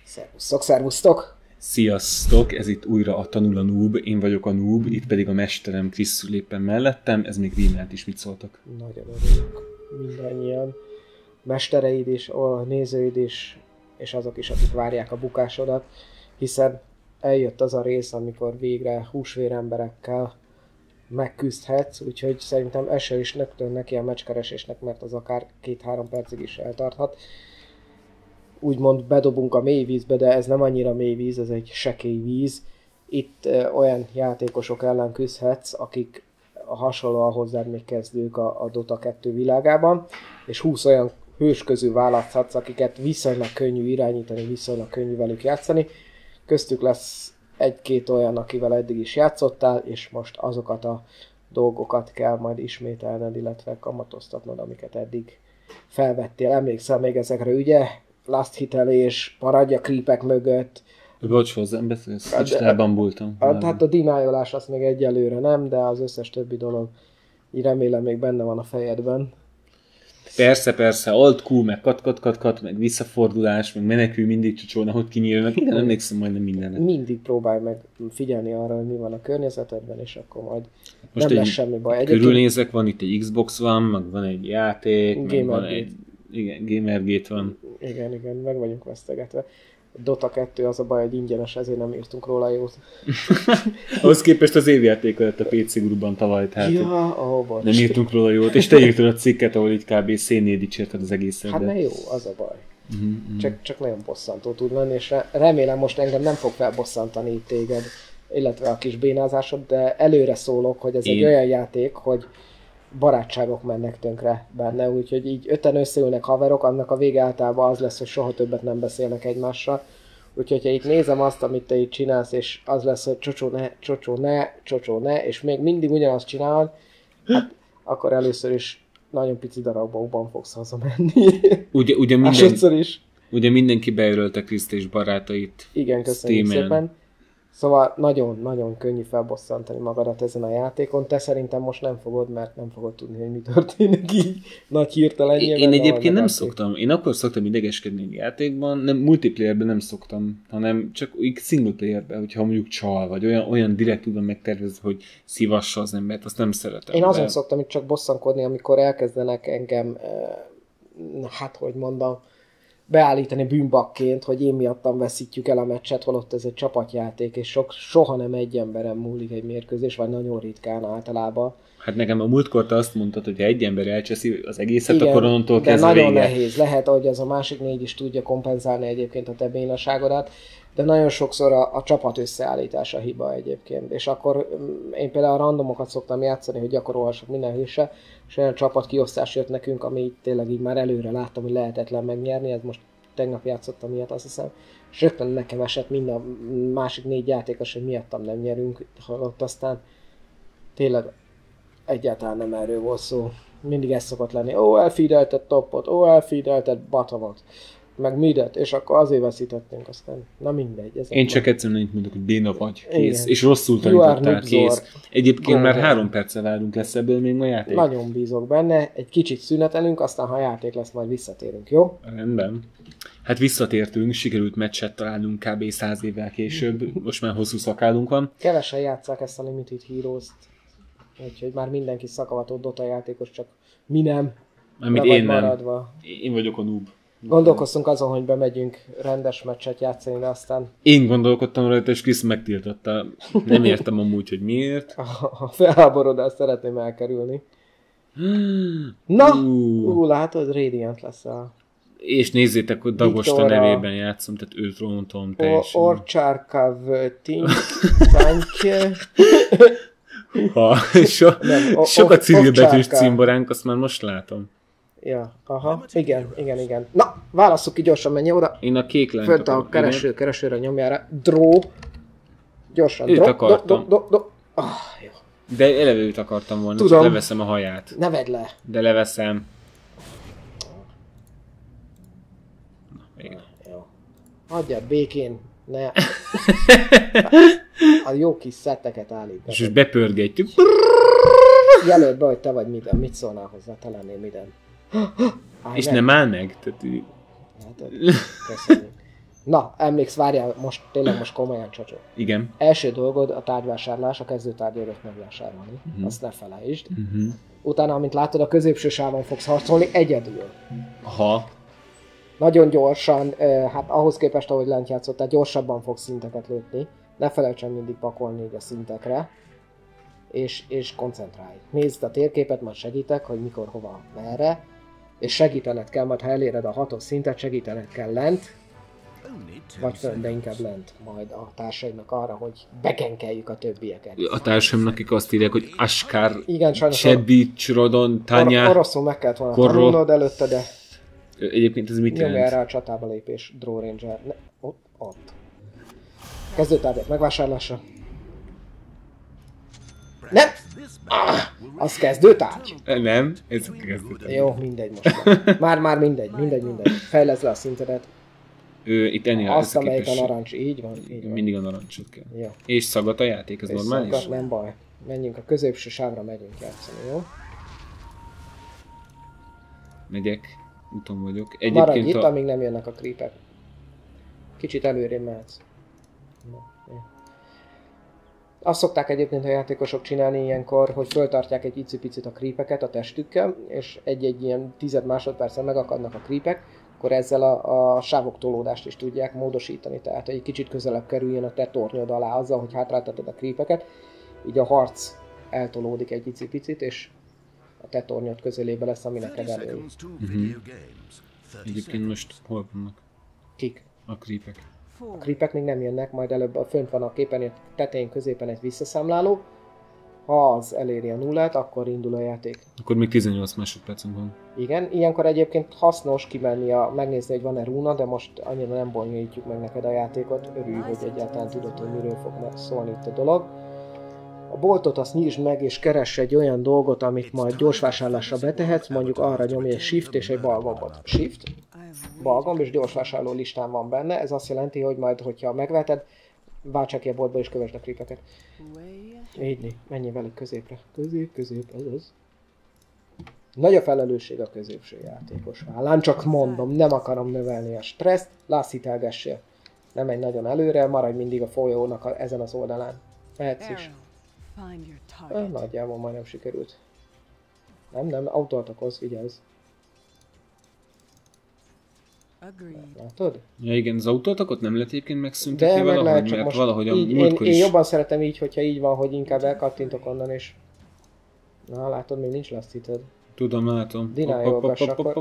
Szervusztok, szervusztok! Sziasztok, ez itt újra a Tanul a Noob, én vagyok a Noob, itt pedig a mesterem Krisz éppen mellettem, ez még rímelt is, mit szóltak? Nagyon örülök mindannyian. Mestereid is, a nézőid is, és azok is, akik várják a bukásodat, hiszen eljött az a rész, amikor végre húsvér emberekkel megküzdhetsz, úgyhogy szerintem eső is nögtön neki a meccskeresésnek, mert az akár 2-3 percig is eltarthat. Úgymond bedobunk a mély vízbe, de ez nem annyira mély víz, ez egy sekély víz. Itt olyan játékosok ellen küzdhetsz, akik hasonlóan hozzád még kezdők a Dota 2 világában, és 20 olyan hős közül választhatsz, akiket viszonylag könnyű irányítani, viszonylag könnyű velük játszani. Köztük lesz egy-két olyan, akivel eddig is játszottál, és most azokat a dolgokat kell majd ismételned, illetve kamatoztatnod, amiket eddig felvettél. Emlékszel még ezekre, ugye? Last hitelés, maradj a creepek mögött. Bocs, hozzám beszélsz, kicsit elbambultam. Hát a denialás azt még egyelőre nem, de az összes többi dolog így remélem még benne van a fejedben. Persze, alt Q, meg kat, meg visszafordulás, meg menekül mindig csocsolna, hogy kinyíl, meg igen, emlékszem majdnem mindenre. Mindig próbálj meg figyelni arra, hogy mi van a környezetedben, és akkor majd most nem lesz semmi baj. Körülnézek, van itt egy Xbox van, meg van egy játék, meg van Gamergate. egy... Igen, Gamergate van. Igen, meg vagyunk vesztegetve. Dota 2 az a baj, hogy ingyenes, ezért nem írtunk róla jót. Ahhoz képest az évjáték lett a PC Groupban tavaly, tehát bocs. nem írtunk róla jót, és te írtad a cikket, ahol itt kb. Szénnél dicsérted az egészet. Hát ne jó, az a baj. Csak nagyon bosszantó tud lenni, és remélem most engem nem fog felbosszantani itt téged, illetve a kis bénázásod, de előre szólok, hogy ez egy olyan játék, hogy barátságok mennek tönkre benne, úgyhogy így öten összeülnek haverok, annak a vége általában az lesz, hogy soha többet nem beszélnek egymással. Úgyhogy ha itt nézem azt, amit te itt csinálsz, és az lesz, hogy csocsó ne, és még mindig ugyanazt csinálod, hát akkor először is nagyon pici darabokban fogsz hazamenni. Ugye mindenki bejelölte Kriszt és barátait. Igen, köszönjük szépen. Szóval nagyon-nagyon könnyű felbosszantani magadat ezen a játékon. Te szerintem most nem fogod, mert nem fogod tudni, hogy mi történik így nagy hirtelenjében. Én egyébként nem szoktam. Én akkor szoktam idegeskedni egy játékban, nem multiplayerben nem szoktam, hanem csak single playerben, hogyha mondjuk csal, vagy olyan direkt tudom megtervezni, hogy szívassa az embert, azt nem szeretem. Én azon szoktam itt csak bosszankodni, amikor elkezdenek engem, beállítani bűnbakként, hogy én miattam veszítjük el a meccset, holott ez egy csapatjáték, és soha nem egy emberen múlik egy mérkőzés, vagy nagyon ritkán általában. Hát nekem a múltkor te azt mondtad, hogy ha egy ember elcseszi az egészet, igen, akkor onnantól kezdve nagyon vége. Nehéz. Lehet, hogy az a másik 4 is tudja kompenzálni egyébként a te bénaságodat, de nagyon sokszor a csapat összeállítása hiba egyébként. És akkor én például a randomokat szoktam játszani, hogy gyakorolhassak minden hősre, és olyan csapatkiosztás jött nekünk, ami tényleg így már előre láttam, hogy lehetetlen megnyerni, ez most tegnap játszottam ilyet, azt hiszem, és rögtön nekem esett mind a másik 4 játékos, hogy miattam nem nyerünk, holott aztán tényleg egyáltalán nem erről volt szó. Mindig ez szokott lenni, elfeedelted topot, elfeedelted bottomot, meg midet, és akkor azért veszítettünk, aztán na mindegy. Én csak egyszerűen annyit mondok, hogy béna vagy, kész, és rosszul tanítottál, kész. Egyébként már 3 perccel várunk, lesz ebből még ma játék. Nagyon bízok benne, egy kicsit szünetelünk, aztán ha játék lesz, majd visszatérünk, jó? Rendben. Hát visszatértünk, sikerült meccset találnunk kb. 100 évvel később, most már hosszú szakálunk van. Kevesen játsszák ezt a Limited Heroes-t, úgyhogy már mindenki szakavató Dota játékos, csak mi nem. Amit én nem. Én vagyok a noob. Gondolkoztunk azon, hogy bemegyünk rendes meccset játszani, de aztán... Én gondolkodtam rajta, és Krisz megtiltotta. Nem értem amúgy, hogy miért. A felháborodást szeretném elkerülni. Na! Látod, Radiant lesz a... És nézzétek, hogy Dagosta nevében játszom, tehát őt rontom teljesen. Orcsárka Vötink, Tánke... Sokat civilbetűs címboránk, azt már most látom. Ja, aha, igen. Na, válasszuk ki gyorsan, menj oda. Én a kék lányt fönt a keresőre nyomjára. Draw. Gyorsan. Őt akartam. Jó. De eleve őt akartam volna, tudom. Csak leveszem a haját. Ne vedd le. De leveszem. Na, végre. Jó. Hagyjad békén. Ne. A jó kis szetteket állít. És most bepörgetjük. Jelöld be, hogy te vagy minden. Mit szólnál hozzá? Te lennél minden. És nem áll meg? Tehát... Köszönjük. Na, emléksz, várjál, most komolyan, Csacsó. Igen. Első dolgod a tárgyvásárlás, a kezdőtárgyadat megvásárolni. Azt ne felejtsd. Utána, amint látod, a középső sávon fogsz harcolni egyedül. Aha. Nagyon gyorsan, hát ahhoz képest, ahogy lent játszottál, gyorsabban fogsz szinteket lépni. Ne felejtsen mindig pakolni így a szintekre. És koncentrálj. Nézd a térképet, majd segítek, hogy mikor, hova, merre. És segítened kell, majd ha eléred a 6-os szintet, segítened kell lent. Vagy fönn, de inkább lent majd a társaidnak arra, hogy bekenkeljük a többieket. A társaimnak, akik azt írják, hogy Askar, Igen, sajnos Csebics, Rodon, Tanya. Oroszul meg kellett volna tanulnod előtte, de Egyébként ez mit nyomja jelent? erre a csatába lépés, Draw Ranger. Ott. Kezdőtárgyak megvásárlása. Nem! Az kezdőtárgy. Nem, ez kezdődött. Jó, mindegy most. Már mindegy. Fejleszd le a szintedet. Itt ennél Azt, a amelyik a képesség. narancs, így van. Mindig a narancsot kell. Jó. És szagat a játék, ez És normális? szaggat, nem baj. Menjünk a középső sávra, megyünk játszani, jó? Megyek, úton vagyok. Maradj Egyébként itt, amíg nem jönnek a creepek. Kicsit előrébb mehetsz. Azt szokták egyébként a játékosok csinálni ilyenkor, hogy föltartják egy icipicit a creepeket a testükkel, és egy-egy ilyen 10 másodpercen megakadnak a creepek, akkor ezzel a sávok tolódást is tudják módosítani, tehát hogy egy kicsit közelebb kerüljön a te tornyod alá azzal, hogy hátráltatod a creepeket, így a harc eltolódik egy icipicit, és a te tornyod közelébe lesz, ami neked elő. Egyébként most hol vannak Kik? a creepek? A creepek még nem jönnek, majd előbb fönt van a képernyő tetején középen egy visszaszámláló. Ha az eléri a nullát, akkor indul a játék. Akkor még 18 másodpercünk van. Igen, ilyenkor egyébként hasznos kimenni megnézni, hogy van-e rúna, de most annyira nem bonyolítjuk meg neked a játékot. Örülj, hogy egyáltalán tudod, hogy miről fog szólni itt a dolog. A boltot azt nyisd meg, és keress egy olyan dolgot, amit majd gyorsvásárlásra betehetsz, mondjuk arra nyomj egy shift és egy bal gombot. Shift, bal gomb és gyorsvásárló listán van benne, ez azt jelenti, hogy majd, hogyha megveted, váltsák ki a boltba és kövesd a creepeket. Így, menjél velük középre. Közép, azaz. Nagy a felelősség a középső játékos vállán, csak mondom, nem akarom növelni a stresszt, lászítelgessél. Nem menj nagyon előre, maradj mindig a folyónak ezen az oldalán. Mehetsz is. Nagyjából majdnem sikerült. Nem, autóatokoz, vigyázz. Látod? Ja igen, az autótakot nem lehet egyébként megszüntetni De meg valahogy, lehet, csak mert most valahogy a így, múltkor én is... jobban szeretem így, hogyha így van, hogy inkább elkattintok onnan és... Na, látod, még nincs lasztíted. Tudom, látom. Dináljogass, akkor...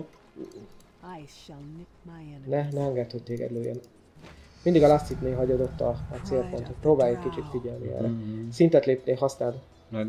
Ne engedd, hogy téged lőjön. Mindig a lasztitnél hagyod ott a célpontot. Próbálj egy kicsit figyelni erre. Szintet lépnél, használd.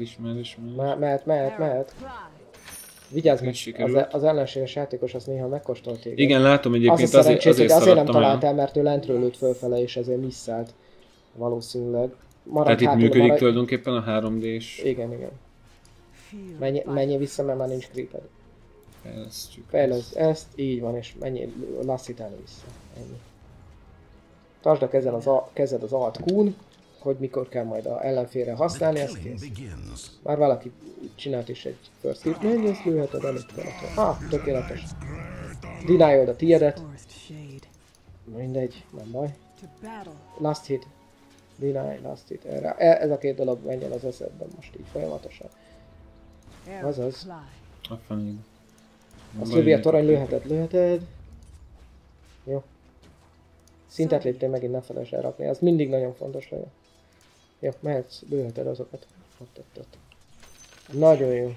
Mehet. Vigyázz meg, az ellenséges játékos azt néha megkóstolt téged. Igen, látom egyébként, azért nem szaladtam találtál, mert ő lentről lőtt fölfele, és ezért misszált. Valószínűleg. Tehát itt működik tulajdonképpen a 3D-s... Igen. Menjél vissza, mert már nincs creeped. Fejlesztjük. Ezt, így van, és menjél lasszítálni vissza. Ennyi. Tartsd a kezed az alt Q-n, hogy mikor kell majd a ellenfélre használni, ez kész. Már valaki csinált is egy first hit, menj, ezt lőheted előtte. Tökéletes. Dináljod a tiedet. Mindegy, nem baj. Last hit. Deny, last hit. Erre. Ez a két dolog menjen az eszedben most így folyamatosan. Azaz. A fenébe. Azt lövi a torony, lőheted. Jó. Szintet léptél, megint ne felejtsd elrakni, az mindig nagyon fontos legyen. Jó, mehetsz, lőheted azokat. Ott. Nagyon jó.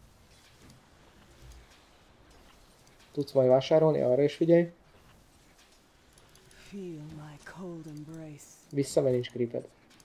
Tudsz majd vásárolni, arra is figyelj. Vissza, mert nincs creeped.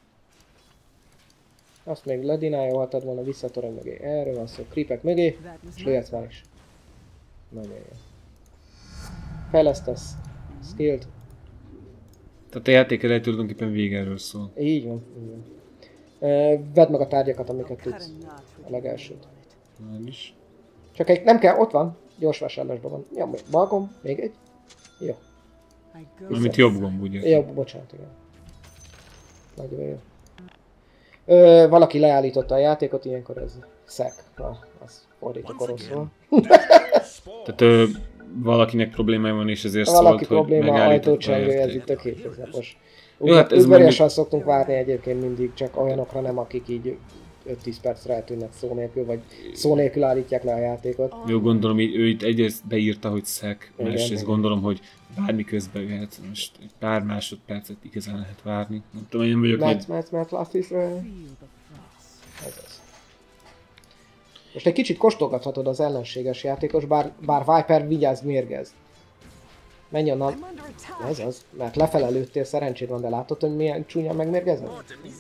Azt még ledinájolhatod volna vissza a torony mögé. Erről van szó, creepek mögé, és lőhetsz már is. Nagyon jó. Fejlesztesz. Skilled. Tehát a játék elej tulajdonképpen vége erről szól. Így van. Vedd meg a tárgyakat, amiket tudsz. A legelsőt. Már is. Csak egy, nem kell, ott van. Gyors vásárlásban van. Ja, balgomb, még egy. Jó. Amit jobb gomb, ugye? Jó, bocsánat, igen. Nagyon jó. Valaki leállította a játékot, ilyenkor ez szek. Na, az fordítok oroszul. Tehát valakinek problémája van, és ezért Valaki szólt, hogy probléma, ajtócsengő, ez érték. itt tök hétköznapos. Jó, hát ez Udvariasan szoktunk várni egyébként mindig, csak olyanokra nem, akik így 5-10 percre eltűnnek szó nélkül, vagy szó nélkül állítják le a játékot. Jó, gondolom, ő itt egyrészt beírta, hogy szek, másrészt igen. gondolom, hogy bármi közben jöhet, most egy pár másodpercet igazán lehet várni. Nem tudom, én vagyok nagy... Mert Last Israel. Ez az. Most egy kicsit kóstolgathatod az ellenséges játékos, bár Viper vigyázz, mérgez. Menj onnan. Ez az, mert lefele lőttél, szerencséd van, de látod, hogy milyen csúnyán megmérgeznek?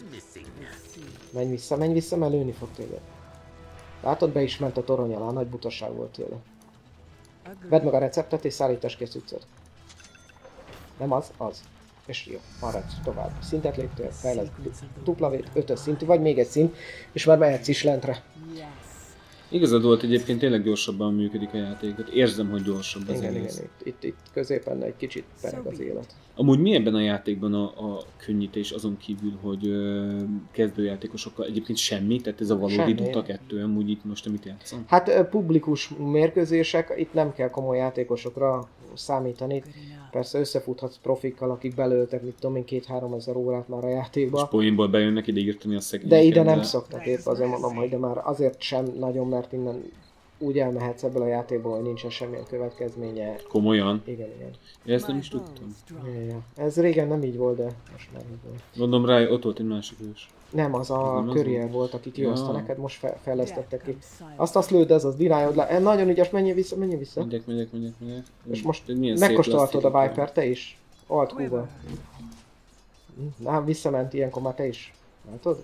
Menj vissza, mert lőni fog téged. Látod, be is ment a torony alá, nagy butaság volt tőle. Vedd meg a receptet és szállítass ki a cuccot. Nem az, az. És jó, maradj tovább. Szintet léptél, fejleszt duplavét, 5-ös szintű, vagy még egy szint, és már mehetsz is lentre. Igazad volt, egyébként tényleg gyorsabban működik a játékot. Érzem, hogy gyorsabb az Igen, egész. itt középen egy kicsit pereg az élet. Amúgy mi ebben a játékban a könnyítés azon kívül, hogy kezdőjátékosokkal egyébként semmi, tehát ez a valódi Semmi. Dota 2, amúgy itt most amit játszom. Hát publikus mérkőzések, itt nem kell komoly játékosokra számítani. Persze összefuthatsz profikkal, akik belőltek, mit tudom én, 2-3 ezer órát már a játékba. És poénból bejönnek ide írtani a szegényeket. De ide nem szoktak, épp azért mondom, hogy de már azért sem nagyon, mert innen úgy elmehetsz ebből a játékból, hogy nincsen semmilyen következménye. Komolyan? Igen. Ja, ezt nem is tudtam. Ja. Ez régen nem így volt, de most már így volt. Mondom rá, ott volt egy másik ős. Nem, az a nem az Courier volt, aki kihozta Ja. neked, most fejlesztettek ki. Azt lőd, ez az, dirályod le. Nagyon ügyes, menjél vissza. Megyek. És most Milyen szép megkóstolhatod a lesz Viper, te is. Alt Q-val. Visszament ilyenkor már te is. Látod?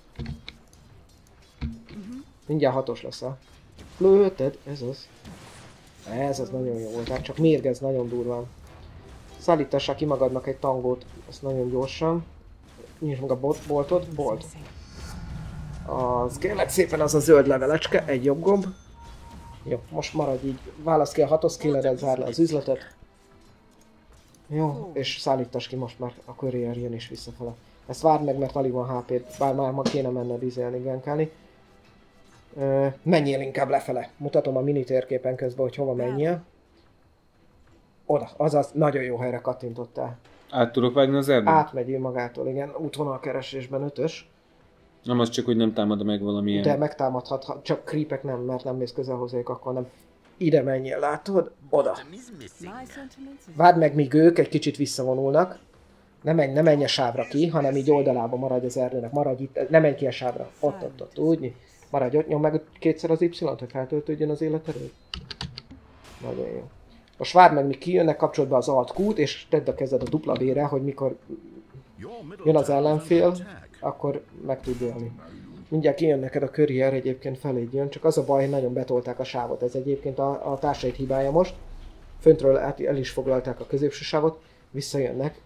Mindjárt 6-os lesz, ha? Lőtted, ez az. Ez az nagyon jó volt, hát csak mérgez nagyon durván. Szállítassál ki magadnak egy tangót, ezt nagyon gyorsan. Nyisd meg a boltot, bolt. Az kérlek szépen az a zöld levelecske, egy jobb gomb. Jó, most maradj így. Válasz ki a 6-os skilledet, zárd le az üzletet. Jó, és szállítass ki most már a Courier jön is visszafele. Ezt várd meg, mert alig van HP-t, bár már ma kéne menned izelni, genkálni. Menjél inkább lefele. Mutatom a mini térképen közben, hogy hova menjél. Oda, azaz, nagyon jó helyre kattintottál. Át tudok vágni az erdőt? Átmegyél magától, igen, útvonalkeresésben 5-ös. Nem, az csak, hogy nem támad meg valamilyen... De megtámadhat, csak creepek nem, mert nem mész közel hozzájuk, akkor nem. Ide menjél, látod? Oda. Várd meg, míg ők egy kicsit visszavonulnak. Ne menj a sávra ki, hanem így oldalába maradj az erdőnek. Maradj itt, ne menj ki a sávra. Ott, úgy. Maradj ott, nyom meg kétszer az Y-t, hogy feltöltődjön az életerő. Nagyon jó. Most várd meg, míg kijönnek, kapcsolod be az Alt Q-t, és tedd a kezed a dupla B-re, hogy mikor jön az ellenfél, akkor meg tud élni. Mindjárt kijön neked a Courier, egyébként feléd jön, csak az a baj, hogy nagyon betolták a sávot. Ez egyébként a társaid hibája most. Föntről el is foglalták a középső sávot, visszajönnek.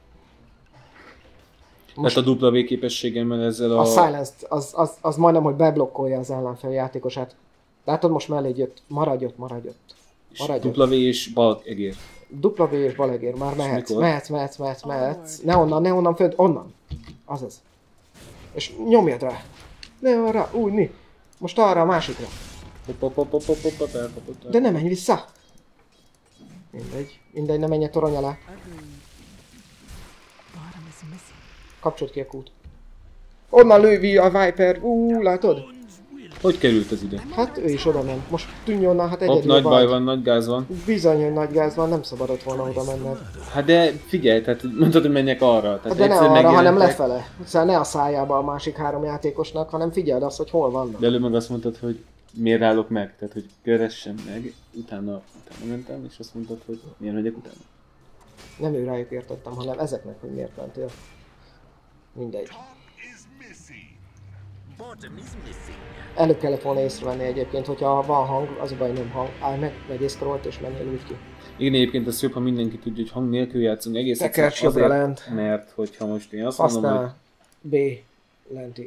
Most hát a dupla V képességemmel ezzel a Silenced, az majdnem, hogy beblokkolja az ellenfél játékosát. Látod, most mellé jött. Maradj ott. Dupla V és bal egér. Dupla V és bal egér, már mehetsz. Ne onnan, fönt, onnan. Azaz. És nyomjad rá. Ne arra, úgy. Most arra a másikra. De ne menj vissza. Mindegy, ne menj a torony alá. Kapcsold ki a kút. Onnan lővi a Viper, látod? Hogy került ez ide? Hát ő is oda ment. Most tűnj onnan, hát egyedül nagy baj van, nagy gáz van. Bizony, hogy nagy gáz van, nem szabadott volna oda menned. Hát de figyelj, tehát mondtad, hogy menjek arra. Tehát hát de ne arra, hanem lefele. Szóval ne a szájába a másik 3 játékosnak, hanem figyeld azt, hogy hol vannak. De előbb meg azt mondtad, hogy miért állok meg, tehát hogy keressem meg, utána mentem, és azt mondtad, hogy miért megyek utána. Nem ő rájuk értettem, hanem ezeknek, hogy miért mentél. Mindegy. Előbb kellett volna észrevenni egyébként, hogyha van hang, az a baj, nem hang. Állj meg, vegyél scrollt és menjél úgy ki. Igen, egyébként az jobb, ha mindenki tudja, hogy hang nélkül játszunk egész Tekercs jobbra lent. Mert hogyha most én azt mondom, hogy... B. Lenti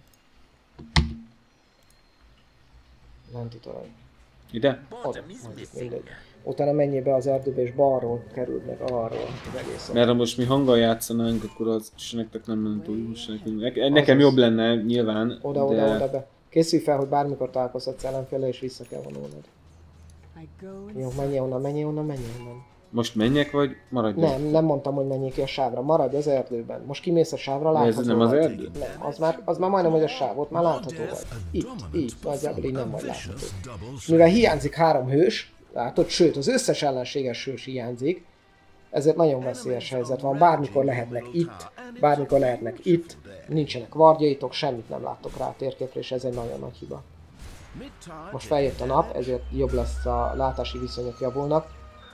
torony. Ide? Oda, mindegy. Utána menjél be az erdőbe és balról kerüld meg arról az egészet. Mert ha most mi hanggal játszanánk, akkor az se nektek nem lenne túl nekem jobb lenne nyilván, Oda be. Készülj fel, hogy bármikor találkozhatsz ellenféllel és vissza kell vonulnod. Jó, menjél onnan, menjél onnan, menjél onnan. Most menjek, vagy maradjak? Nem mondtam, hogy menjél ki a sávra. Maradj az erdőben. Most kimész a sávra, látható ez nem az vagy. erdő? Nem, az már majdnem, hogy a sáv, ott már látható vagy. Itt, így, nagyjából így nem vagy látható. Mivel hiányzik 3 hős, látod, sőt, az összes ellenséges hős hiányzik, ezért nagyon veszélyes helyzet van. Bármikor lehetnek itt, bármikor lehetnek itt, nincsenek vardjaitok, semmit nem láttok rá a térképre, és ez egy nagyon nagy hiba. Most feljött a nap, ezért jobb lesz, a látási viszonyok javulnak.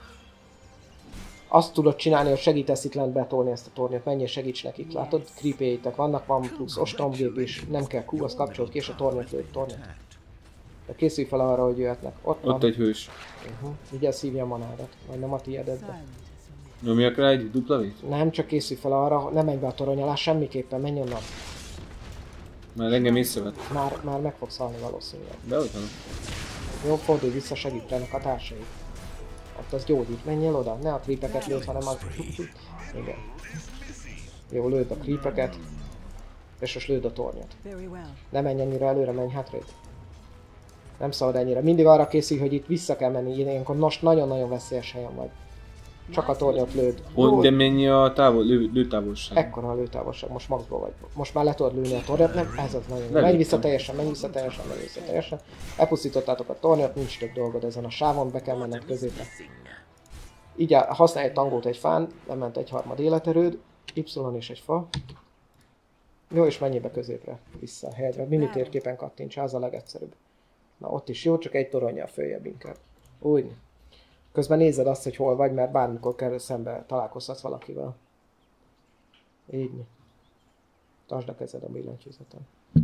Azt tudod csinálni, hogy segítesz itt lent betolni ezt a tornyot, menjél, segíts nekik, látod? Creepjeitek vannak, van plusz ostromgép is, nem kell Q, azt kapcsolt ki, és a tornyot lőd, tornyot. De készülj fel arra, hogy jöhetnek. Ott egy hős. Ugye szívja a manádat, majdnem a tiédedbe. Nyomjak rá egy duplavét? Nem, csak készülj fel arra, ne menj be a torony alá semmiképpen, menj onnan. Már engem észrevett. Már meg fogsz halni valószínűleg. De ott van. Jó, fordulj vissza, segítenek a társai. Ott az gyógyít, menjél oda, ne a creepeket lőd, hanem az... Igen. Jó, lőd a creepeket. És most lőd a tornyot. Ne menj ennyire előre, menj hátrébb. Nem szabad ennyire. Mindig arra készülj, hogy itt vissza kell menni, ilyenkor most nagyon-nagyon veszélyes helyen vagy. Csak a tornyot lőd. De mennyi a lőtávolság? Ekkora a lőtávolság, most maxból vagy. Most már le tudod lőni a tornyot, nem? Ez az nagyon jó. Menj vissza teljesen, menj vissza teljesen, menj vissza teljesen. Elpusztítottátok a tornyot, nincs több dolgod ezen a sávon, be kell menned középre. Így használj egy tangót egy fán, lement 1/3 életerőd, Y és egy fa. Jó, és menjél be középre, vissza a helyedre. Mini térképen kattints, az a legegyszerűbb. Na ott is jó, csak egy toronnyal följebb inkább. Úgy. Közben nézed azt, hogy hol vagy, mert bármikor kell szembe találkozhatsz valakivel. Így. Tartsd a kezed a billentyűzeten.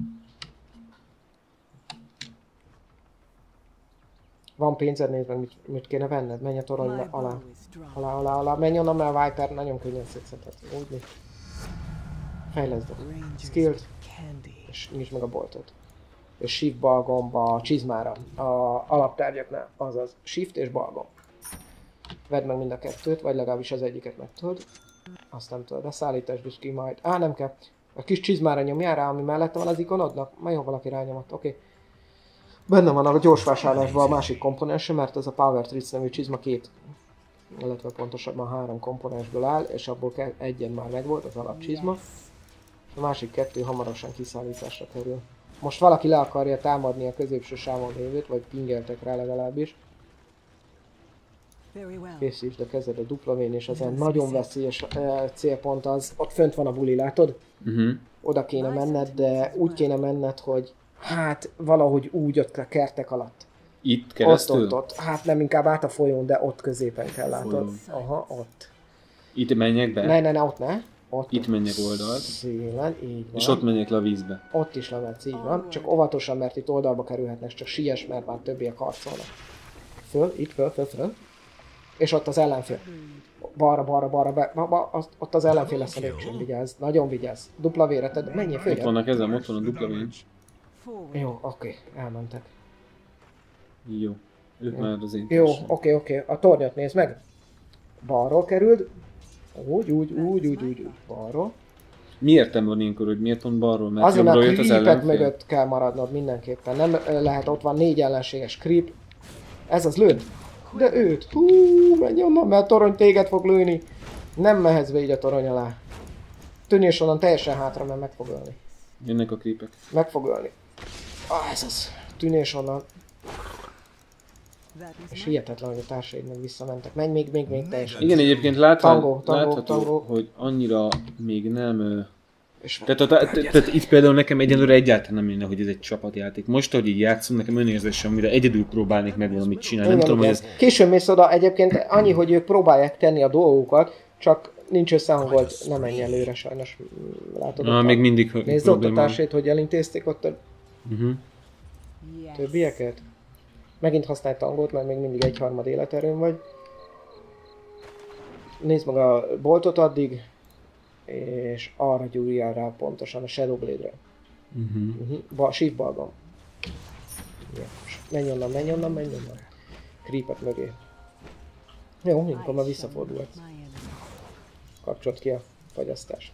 Van pénzed, nézd meg, mit kéne venned. Menj a torony alá. Menj onnan, mert a Viper nagyon könnyen szétszedhet. Úgy. Fejleszd a skillt, és nyisd meg a boltot. És shift bal gomba a csizmára, a alaptárgyaknál, azaz shift és bal gomb. Vedd meg mind a kettőt, vagy legalábbis az egyiket meg tudod. Azt nem tudod, de szállításd ki majd. Nem kell. A kis csizmára nyomjál rá, ami mellette van az ikonodnak. Majd jó, valaki rányomott, oké. Benne van a gyors vásárlásban a másik komponense, mert ez a Power Tricks nevű csizma 2, illetve pontosabban 3 komponensből áll, és abból egyen már megvolt az alapcsizma. A másik 2 hamarosan kiszállításra kerül. Most valaki le akarja támadni a középső sávon lévőt, vagy pingeltek rá legalábbis. Készítsd a kezed a duplavén, és ezen nagyon veszélyes célpont az, ott fönt van a buli, látod? Oda kéne menned, de úgy kéne menned, hogy hát valahogy úgy ott a kertek alatt. Itt keresztül? Ott. Hát nem, inkább át a folyón, de ott középen kell látod. Aha, ott. Itt menjek be? Ne, ott ne. Ott itt menjek oldalt. Szélen, így van. És ott menjek le a vízbe. Ott is lemetsz, így van. Csak óvatosan, mert itt oldalba kerülhetnek, csak siess, mert már többiek harcolnak. Föl, itt föl. És ott az ellenfél. Balra, ott az ellenfél lesz a lépcsőn, vigyázz. Nagyon vigyázz. Dupla véreted, menjél föl. Ott vannak ezen, ott van a dupla vény. Jó, oké, elmentek. Jó. Ők már az én jó, oké. A tornyot nézd meg. Balról kerüld. Úgy. Balról. Mi értem van ilyenkor, hogy miért pont balról? Mert azért, mert jött az creepek mögött kell maradnod mindenképpen. Nem lehet, ott van 4 ellenséges creep. Ez az, lőd. De őt. Menj onnan, mert a torony téged fog lőni. Nem mehetsz be így a torony alá. Tűnés onnan teljesen hátra, mert meg fog ölni. Jönnek a creepek. Meg fog ölni. Ez az. Tűnés onnan. És hihetetlen, hogy a társaid meg visszamentek. Menj még teljesen. Igen, egyébként látható, Tango. hogy annyira még nem... Tehát itt például nekem egyelőre egyáltalán nem jönne, hogy ez egy csapatjáték. Most, hogy így játszom, nekem önérzésem, amire egyedül próbálnék meg valamit csinálni. Nem tudom, hogy ez... Későn mész oda, egyébként annyi, hogy ők próbálják tenni a dolgokat, csak nincs összehangolt, nem menj előre sajnos. Látod? Még mindig nézd ott a társait, hogy elintézték ott a többieket. Megint használj tangót, mert még mindig 1/3 életerőn vagy. Nézd meg a boltot addig, és arra gyúrjál rá pontosan a Shadow Blade-re. Shift balgam. Menj onnan. Creepet mögé. Jó, amikor már visszafordulhatsz. Kapcsolt ki a fagyasztást.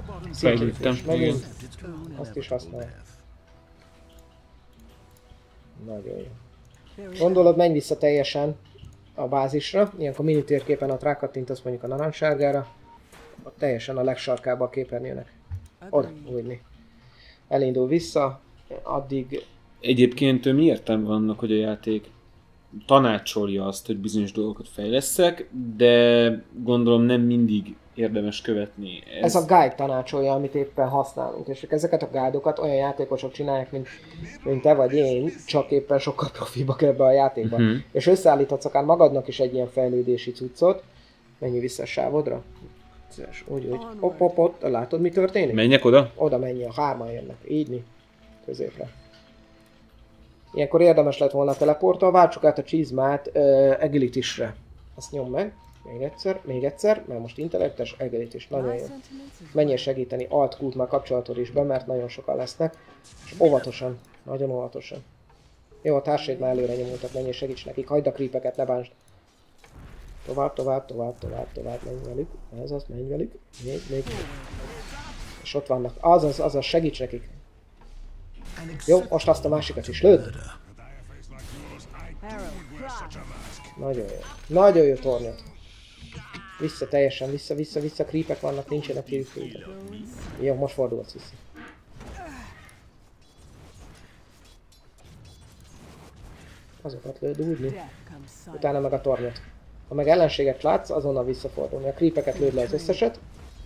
Fejlődtem. Megint azt is használ. Nagyon jó. Gondolod, menj vissza teljesen a bázisra, ilyenkor mini térképen ott rákattintasz mondjuk a narancssárgára, ott teljesen a legsarkába a képernyőnek. Oda, úgyni. Elindul vissza, addig... Egyébként mi értelme van annak, hogy a játék tanácsolja azt, hogy bizonyos dolgokat fejleszek, de gondolom nem mindig érdemes követni. Ez a guide tanácsolja, amit éppen használunk, és ezeket a guide-okat olyan játékosok csinálják, mint te vagy én, csak éppen sokkal profibbak ebbe a játékban. És összeállíthatsz akár magadnak is egy ilyen fejlődési cuccot. Menj vissza a sávodra. Úgy. Ott, látod mi történik? Menjek oda? Oda menj, a hárman jönnek. Így mi? Középre. Ilyenkor érdemes lett volna teleporttal, váltsuk át a csizmát Agility-sre. Azt nyom meg. Még egyszer, mert most intellektes, Agility-s, nagyon jó. Menjél segíteni, Alt-Q-t már kapcsolatod is be, mert nagyon sokan lesznek. És óvatosan, nagyon óvatosan. Jó, a társaid már előre nyomultak, menjél segíts nekik, hagyd a creepeket, ne bánsd. Tovább, menj velük. Ez az, menj velük. Még. És ott vannak. Azaz, segíts nekik. Jó, most azt a másikat is lőd. Nagyon jó tornyot. Vissza teljesen, vissza, creepek vannak, nincsenek creepek. Jó, most fordulsz vissza. Azokat lőd úgyni. Utána meg a tornyot. Ha meg ellenséget látsz, azonnal visszafordulni. A creepeket lőd le az összeset.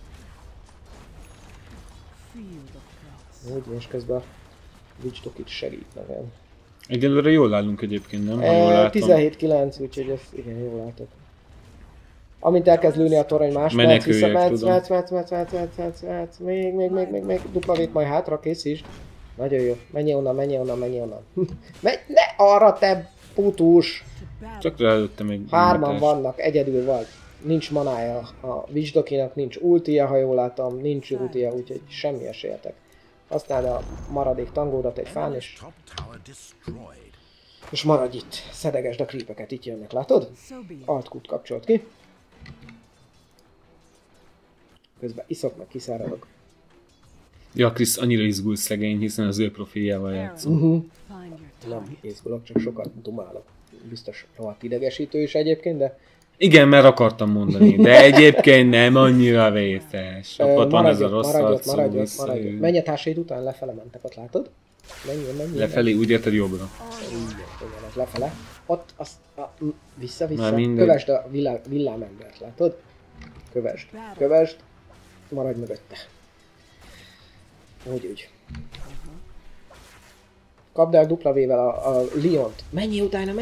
Úgy, és közben a Witch Dokit segít nekem. Egyelőre jól állunk egyébként, nem? 17-9, úgyhogy ez igen, jól látok. Amint elkezd lőni a torony más, mehetsz vissza, mehetsz, még, dupla vét majd hátra, kész is. Nagyon jó, menjél onnan. Ne arra, te putus! Csak rájöttem egy... Hárman vannak, egyedül vagy. Nincs manája a Witch Dokinak, nincs ultia, ha jól látom, nincs ultia, úgyhogy semmi esélyetek. Használd a maradék tangódat egy fán, és maradj itt, szedegesd a creepeket, itt jönnek, látod? Alt-Q-t kapcsolt ki. Közben iszok, meg kiszáradok. Ja, Krisz annyira izgul szegény, hiszen az ő profiljával játszom. Nem izgulok, csak sokat dumálok. Biztos rohadt idegesítő is egyébként, de... Igen, mert akartam mondani, de egyébként nem annyira vészes. Ott van ez a rossz maradj. Menj a társaid után, lefele mentek, ott látod? Menj. Lefelé, úgy érted jobbra. Igen, ez lefele. Ott, vissza. Kövesd a villámembert, látod? Kövesd. Maradj mögötte. Úgy. Kapd el dupla V-vel a Leont. Menj utána.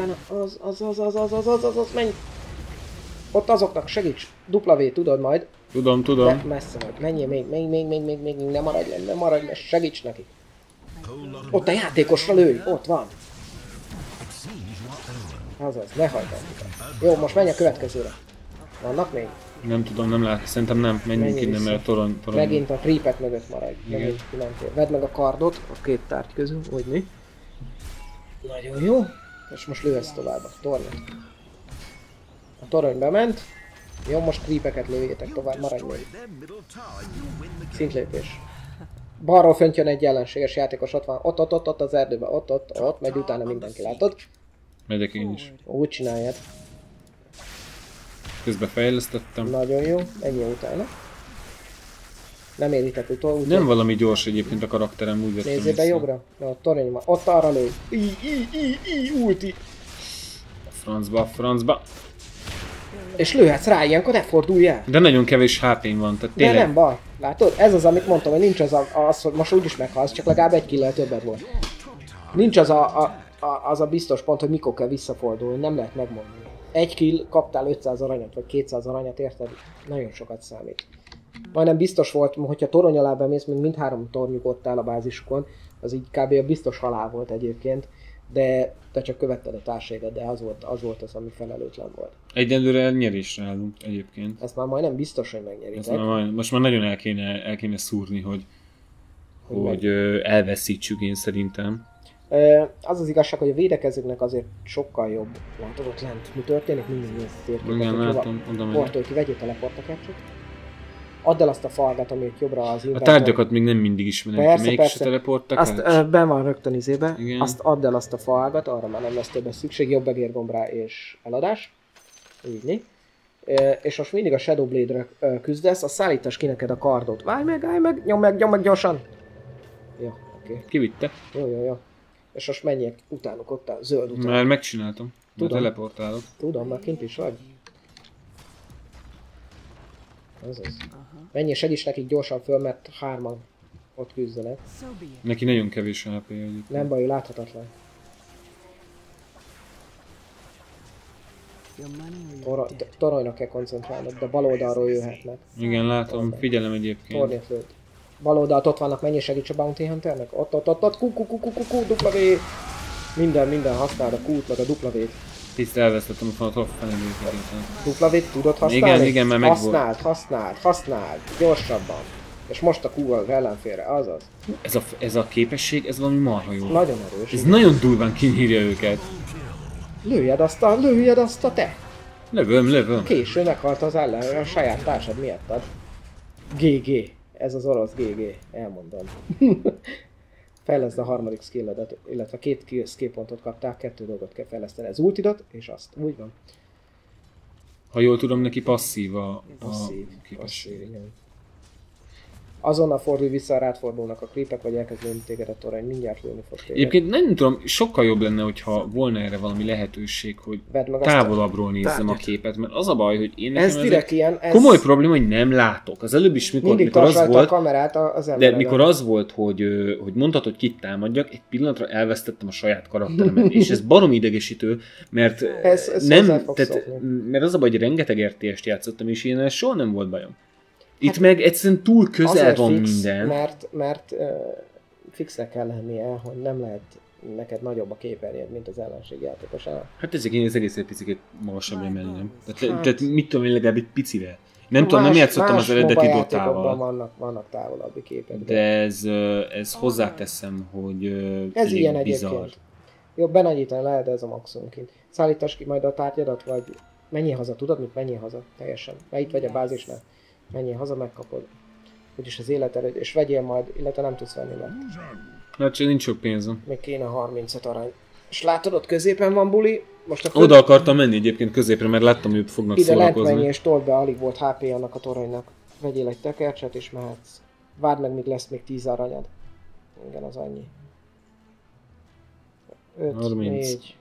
Az, menj. Ott azoknak segíts. Dupla V, tudod majd. Tudom. De messze vagy. Menjél még, ne maradj le, segíts nekik. Ott a játékosra lőj, ott van. Azaz, ne hagyd el. Jó, most menj a következőre. Vannak még? Nem tudom, nem lát. Szerintem nem. Menjünk innen, mert a torony. Megint a creepek mögött maradj. Vedd meg a kardot a két tárgy közül, úgy mi. Nagyon jó. És most lőhetsz tovább a tornyot. A torony bement. Jó, most creepeket lőjétek tovább, maradj még. Szintlépés. Balról fönt jön egy ellenséges játékos, ott van. Ott az erdőben, ott megy utána mindenki, látod? Megyek én is. Úgy csináljad. Közben fejlesztettem. Nagyon jó, ennyi utána. Nem éritek utol. Nem valami gyors egyébként a karakterem, úgy vettem. Nézzél be jobbra. No, torony van. Ott arra lőj. Ulti. Francba. És lőhetsz rá, ilyenkor ne fordulj el. De nagyon kevés HP-n van, tehát tényleg. De nem baj. Látod? Ez az, amit mondtam, hogy nincs az, hogy most úgyis meghalsz, csak legalább egy kill-lel többet volt. Nincs az a biztos pont, hogy mikor kell visszafordulni, nem lehet megmondani. Egy kill, kaptál 500 aranyat, vagy 200 aranyat, érted? Nagyon sokat számít. Majdnem biztos volt, hogyha torony alá bemész, mint mindhárom tornyuk ott áll a bázisukon, az így kb. A biztos halál volt egyébként, de te csak követted a társaidat, de az volt az, ami felelőtlen volt. Egyelőre nyerésre állunk egyébként. Ezt már majdnem biztos, hogy megnyeritek. Most már nagyon el kéne szúrni, hogy elveszítsük, én szerintem. Az az igazság, hogy a védekezőknek azért sokkal jobb. Látod ott lent, mi történik? Mindig néz térképet. Igen, látom, oda megyek. Portolj ki, vegyél teleportakát csak. Add el azt a falgat, ami ott jobbra az A inventor. tárgyakat még nem mindig ismerem ki. Persze, Melyik persze. se teleportak Azt át? ben van rögtön izébe. Igen. Azt add el azt a falgat, arra már nem lesz többes szükség. Jobb egérgombra és eladás. Így né. És most mindig a Shadow Blade-re küzdesz, a szállítás ki neked a kardot. Állj meg, nyom meg gyorsan. Jó, oké. Kivitte. Jó. És most menjek utánuk ott a zöld után. Már megcsináltam. Már Tudom. teleportálok. Tudom, már kint is vagy. Azaz. Menjél, segíts nekik gyorsan föl, mert 3-an ott küzdenek. Neki nagyon kevés HP egyébként. Nem baj, ő láthatatlan. Toronyra kell koncentrálnod, de bal oldalról jöhetnek. Igen, látom. Figyelem egyébként. Tornyot lőtt. Bal oldalt ott vannak, menjél, segíts a Bounty Hunternek. Ott, W. Minden, használd a Q-t, meg a W-t. Tiszt elvesztettem a falat, hol felé. W-t tudod használni? Igen, mert megvolt. Használd, gyorsabban. És most a Q-val ellenfélre, azaz. Ez a képesség, ez valami marha jó. Nagyon erős. Ez nagyon durván kinyírja őket. Lőjed azt a te! Lövöm. Késő meghalt az ellen, a saját társad miattad. GG. Ez az orosz GG. Elmondom. Fejleszd a harmadik skilledet, illetve 2 skill pontot kaptál, 2 dolgot kell fejleszteni. Ez ultidot, és azt. Úgy van. Ha jól tudom, neki passzív a Passzív, igen. Azonnal fordulj vissza, rád fordulnak a creepek, vagy elkezdődni téged a torony, mindjárt lőni fog téged. Egyébként nem tudom, sokkal jobb lenne, hogyha volna erre valami lehetőség, hogy távolabbról nézzem a képet, mert az a baj, hogy én nekem ez direkt ilyen, ez komoly probléma, hogy nem látok. Az előbb is, mikor az volt, a kamerát az de mikor az volt, hogy mondtad, hogy kit támadjak, egy pillanatra elvesztettem a saját karakteremet, és ez barom idegesítő, mert ez nem, mert az a baj, hogy rengeteg RTS-t játszottam, és ilyen soha nem volt bajom. Itt meg egyszerűen túl közel van fix, minden. Mert fixnek kell lennie, hogy nem lehet neked nagyobb a képernyőd, mint az ellenség játékosának. Hát ezek én az egész egy picit magasabb emelni, nem? Tehát mit tudom én, legalább egy picivel. Nem tudom, nem játszottam az eredeti Dotával. Vannak távolabbi képek. De ez hozzáteszem, hogy ez ilyen egyébként. Jó, benagyítani lehet, de ez a maximum kint. Szállítass ki majd a tárgyadat, vagy menjél haza, tudod mit? Menjél haza, teljesen. Mert itt vagy a bázisnál. Menjél haza, megkapod. Úgyis az életered, és vegyél majd, illetve nem tudsz venni, mert... Hát csak nincs sok pénzem. Még kéne 35 arany. És látod, ott középen van buli. Most oda akartam menni egyébként középre, mert láttam, hogy fognak ide szórakozni. Ide lent menj és told be, alig volt HP annak a toronynak. Vegyél egy tekercset és mehetsz. Várd meg, míg lesz még 10 aranyad. Igen, az annyi. 5, 30. 4...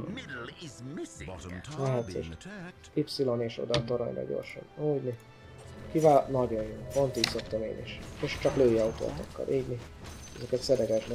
Mehetsz és Y és oda a toronyra gyorsan. Úgy. Kivált, nagyon jó. Pont így szoktam én is. És csak lőj autótokkal, így. Ezeket szeregesd le.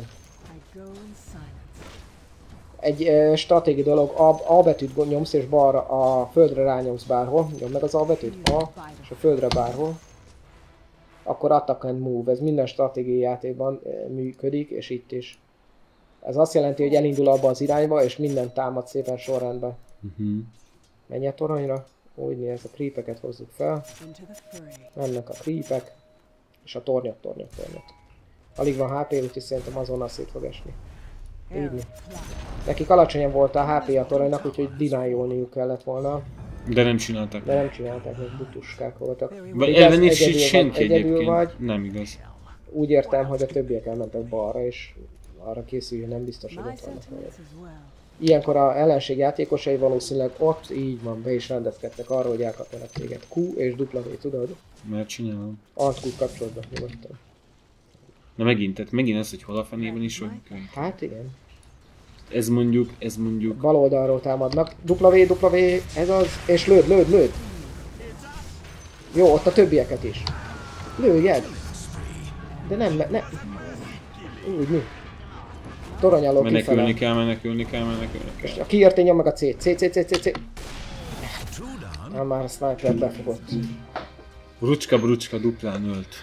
Egy stratégiai dolog, A betűt nyomsz és balra a földre rányomsz bárhol. Nyomd meg az A betűt, A, és a földre bárhol. Akkor attack and move, ez minden stratégiai játékban működik, és itt is. Ez azt jelenti, hogy elindul abba az irányba, és minden támad szépen sorrendben. Menj a toronyra. Úgy néz, a creepeket hozzuk fel. Mennek a creepek. És a tornyot. Alig van HP, úgyhogy szerintem azonnal szét fog esni. Így. Nekik alacsonyan volt a HP a toronynak, úgyhogy denialniuk kellett volna. De nem csinálták. Még butuskák voltak. Vagy ebben is senki egyedül vagy. Nem igaz. Úgy értem, hogy a többiek elmentek balra, és arra készül, hogy nem biztos, hogy ott vannak majd. Ilyenkor a ellenség játékosai valószínűleg ott így van, be is rendezkedtek arra, hogy elkapjanak téged. Q és W, tudod? Mert csinálom. Alt-Q kapcsolatban nyugodtan. Na megint az, hogy hol a fenében is vagyunk. Hát igen. Ez mondjuk... Bal oldalról támadnak. W, ez az, és lőd. Jó, ott a többieket is. Lőjed! De nem. Úgy mi? Torony alól kifele. Menekülni kell. És a kiértény nyom meg a C. Már a sniper befogott. Brucska duplán ölt.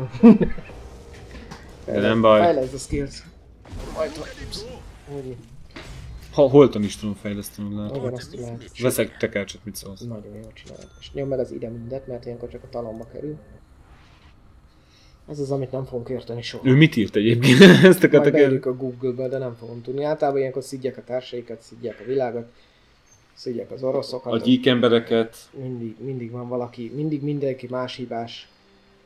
De nem baj. Fejleszd a skills. Holton is tudom fejleszteni, látom. Igen, azt tudom. Veszek tekercset, mit szólsz? Nagyon jól csinálod. És nyom meg az ide mindet, mert ilyenkor csak a talomba kerül. Ez az, amit nem fogunk érteni soha. Ő mit írt egyébként? Ezt akartak majd beírjuk a Google-be, de nem fogom tudni. Általában ilyenkor szidják a társaikat, szidják a világot, szidják az oroszokat. A gyík embereket. Mindig van valaki, mindig mindenki más hibás.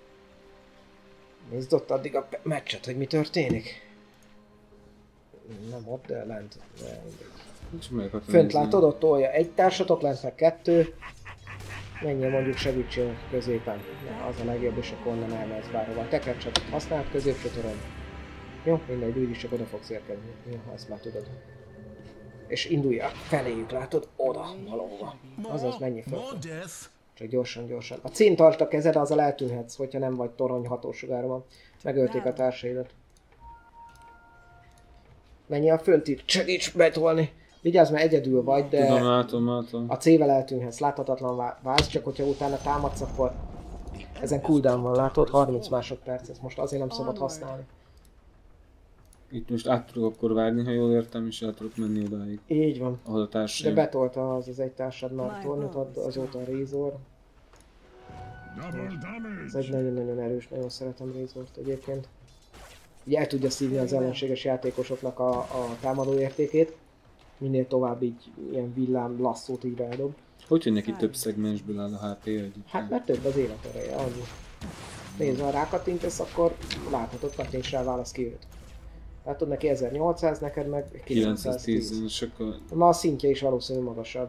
Nézd ott addig a meccset, hogy mi történik. Nem ott, de lent. Fönt látod, ott tolja egy társatok, lent meg 2. Menjél mondjuk segítségünk középen. Na, az a legjobb, és akkor onnan elmehetsz bárhova. Tekercsatot használt középső toron. Jó, mindegy, úgyis csak oda fogsz érkezni. Jó, azt már tudod. És induljál feléjük, látod? Oda, valahova. Azaz, mennyi föl. Csak gyorsan, gyorsan. A cín tartsd a kezed, azzal eltűnhetsz, hogyha nem vagy torony hatósugárban. Megölték a társaidat. Menj a föntit, segíts betolni! Vigyázz, mert egyedül vagy, de tudom, látom. a C-vel eltűnhetsz, láthatatlan válsz, csak hogyha utána támadsz, akkor ezen cooldown van, látod? 30 másodperc, ezt most azért nem szabad használni. Itt most át tudok akkor vágni, ha jól értem, és el tudok menni odáig. Így van. Ahol a társaim. De betolta az egy társad már tornyot, azóta a Razor. Ez egy nagyon-nagyon erős, nagyon szeretem Razort egyébként. Ugye el tudja szívni az ellenséges játékosoknak a támadó értékét. Minél tovább így ilyen villám lasszót így eldob. Hogy neki több szegmensből áll a HP együtt? Hát mert több az életereje, annyi. Nézd, ha rákattintesz, akkor láthatod, kattints rá, válasz ki őt. Látod, neki 1800, neked meg 910. És akkor... Ma a szintje is valószínűleg magasabb.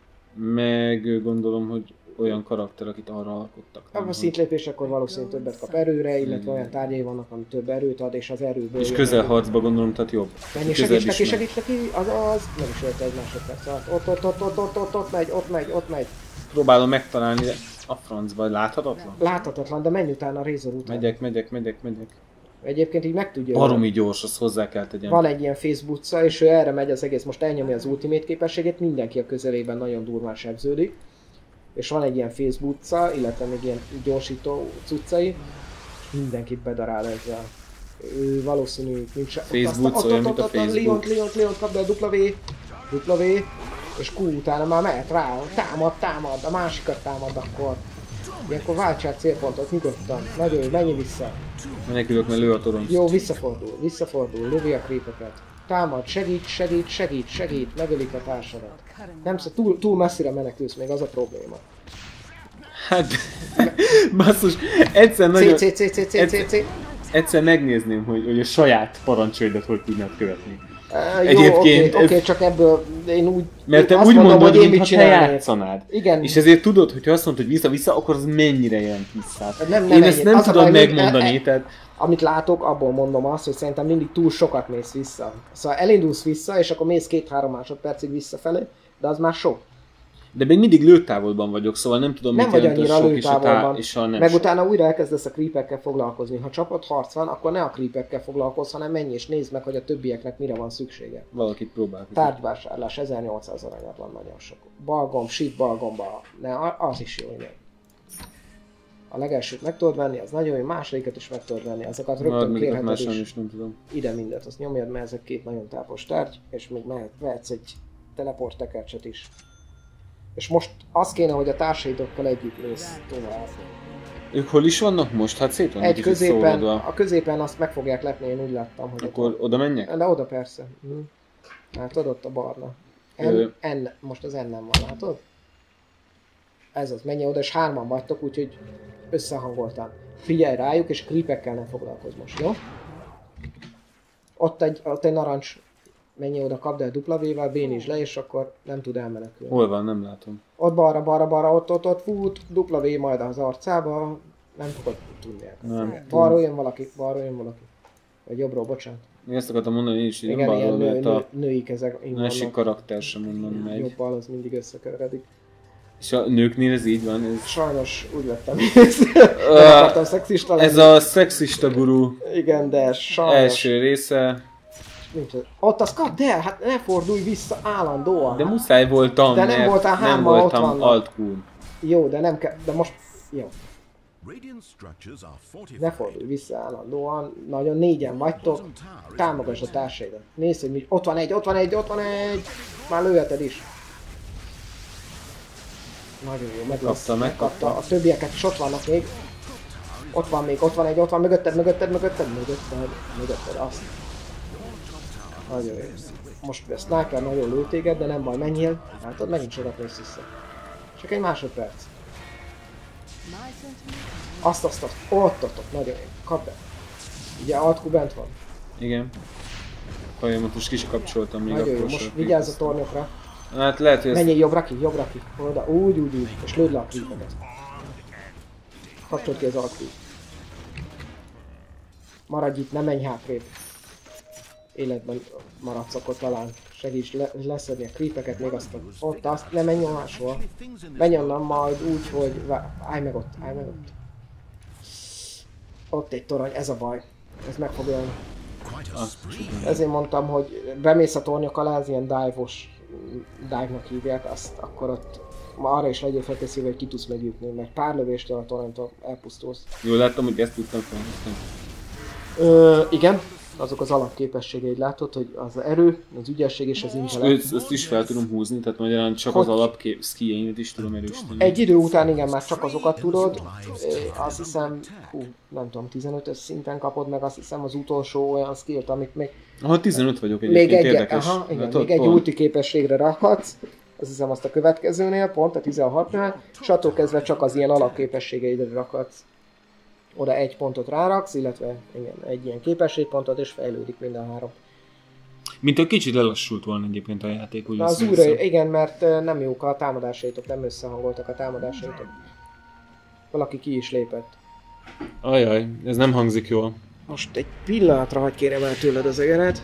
Meg gondolom, hogy olyan karakter, akit arra alkottak. A szintlépés akkor valószínűleg többet kap erőre, illetve olyan tárgyai vannak, ami több erőt ad, és az erőből... És közelharcba gondolom, tehát jobb. Mennyi segíts neki, az nem is ölt egy másodperc. Ott megy. Próbálom megtalálni, de a francba, láthatatlan? Láthatatlan, de menj utána a Razor után. Megyek. Egyébként így meg tudja. Baromi gyors, azt hozzá kell tegyem. Van egy ilyen Facebookca, és ő erre megy az egész, most elnyomja az ultimate képességét, mindenki a közelében nagyon durván sebződik. És van egy ilyen Facebookca, illetve még ilyen gyorsító cuccai, és mindenkit bedarál ezzel. Ő valószínű nincs... Facebook olyan, mint a Facebook. Leont kap, de W, és Q utána már mehet rá, támad, a másikat támad akkor. Ilyenkor váltsák célpontot nyugodtan, nagyon jó, menj vissza. Menekülök, mert lő a torony. Jó, visszafordul, lövi a creepeket. Támad, segít, megölik a társadat. Nem túl messzire menekülsz, még az a probléma. Hát, basszus, egyszer nagyon... C. Egyszer megnézném, hogy a saját parancsaidat hogy tudnád követni. Egyébként oké, csak ebből én úgy... Mert te úgy mondod, mintha te játszanád. Igen. És ezért tudod, hogyha azt mondod, hogy vissza, akkor az mennyire jelent vissza. Nem én ezt nem tudom megmondani, tehát... Amit látok, abból mondom azt, hogy szerintem mindig túl sokat mész vissza. Szóval elindulsz vissza, és akkor mész 2-3 másodpercig visszafelé, de az már sok. De még mindig lőtávolban vagyok, szóval nem tudom, nem mit jelent annyira a sok lőtávolban. és a nem meg sok. utána újra elkezdesz a creepekkel foglalkozni. Ha csapatharc van, akkor ne a creepekkel foglalkozz, hanem menj és nézd meg, hogy a többieknek mire van szüksége. Valakit próbálkozik. Tárgyvásárlás, 1800 aranyat van, nagyon sok. Balgomb, shit balgomba, az is jó, igen. A legelsőt meg tudod venni, az nagyon jó, másodikat is meg tudod venni, azokat rögtön kérheted is. Nem tudom. Ide mindet, azt nyomjad, mert ezek két nagyon tápos tárgy, és még vehetsz egy teleport tekercset is. És most az kéne, hogy a társaidokkal együtt mész tovább. Ők hol is vannak most? Hát szét vannak egy középen, a középen azt meg fogják lepni, én úgy láttam, hogy... Akkor oda menjek? De oda persze. Hát ott a barna. Most az N nem van, látod? Ez az, menj oda, és 3-an vagytok, úgyhogy összehangoltan. Figyelj rájuk, és creepekkel nem foglalkozz most, jó? Ott egy narancs, menj oda, kapd el W-vel, bénítsd le, és akkor nem tud elmenekülni. Hol van? Nem látom. Ott balra, ott fut, W majd az arcába, nem fogod tudni. Balról jön valaki. Vagy jobbról, bocsánat. Én ezt akartam mondani, én is igen, ilyen női kezek. Másik karakter sem onnan megy. Jobb bal az mindig összekeveredik. És a nőknél ez így van? Ez... Sajnos úgy lettem nem akartam szexista lenni. Ez a szexista guru. Igen, de sajnos. Első része. Ott az kapd el, hát ne fordulj vissza állandóan. De muszáj voltam, de nem voltál nem voltam alt-cool. Jó, de nem kell, de most... Jó. Ne fordulj vissza állandóan, nagyon négyen vagytok, támogass a társaidat. Nézd, hogy mi... Ott van egy! Már lőheted is. Nagyon jó, megkapta. A többieket is ott vannak még. Ott van egy, mögötted, azt. Nagyon jó. Most a sniper nagyon lő téged, de nem baj, menjél. Látod, megint sokat mész vissza. Csak egy másodperc. Azt, ott, nagyon jó. Kapd el. Ugye Alt Q bent van? Igen. Folyamatos ki is kapcsoltam még Nagyon jó, akkor most sem. vigyázz a tornyokra. Hát lehet, hogy Menjél jobbra ki, oda, úgy, és lőd le a creepeket. Kapcsold ki az Alt Q-t. Maradj itt, ne menj hátrébb. Életben maradsz, akkor talán segíts leszedni a creepeket, még azt ne menj máshol. Menj onnan majd úgy, hogy állj meg ott. Ott egy torony, ez a baj. Ez meg fog ölni. Ezért mondtam, hogy bemész a tornyok alá, az ilyen dive-nak hívják, azt akkor ott arra is legyél felkészülve, hogy ki tudsz megütni, mert pár lövéstől a toronytól elpusztulsz. jól láttam, hogy ezt tudtam felhasználni. Igen, azok az alapképességeid látod, hogy az erő, az ügyesség és az intellekt. Ezt is fel tudom húzni, tehát magyarán csak az alapszkijeimet is tudom erősíteni. Egy idő után igen, már csak azokat tudod, azt hiszem, nem tudom, 15-ös szinten kapod meg, azt hiszem az utolsó olyan skillt, amit még... Aha, 15 vagyok egyébként, érdekes. Még egy ulti képességre rakhatsz, azt hiszem azt a következőnél, pont a 16-nál, és attól kezdve csak az ilyen alapképességeidre rakhatsz. Oda egy pontot ráraksz, illetve igen, egy ilyen képességpontot, és fejlődik mind a három. Mint a kicsit lelassult volna egyébként a játék, úgy az újra, igen, mert nem jók a támadásaitok, nem összehangoltak a támadásaitok. Valaki ki is lépett. Ajaj, ez nem hangzik jól. Most egy pillanatra hagy kérem el tőled az egeret.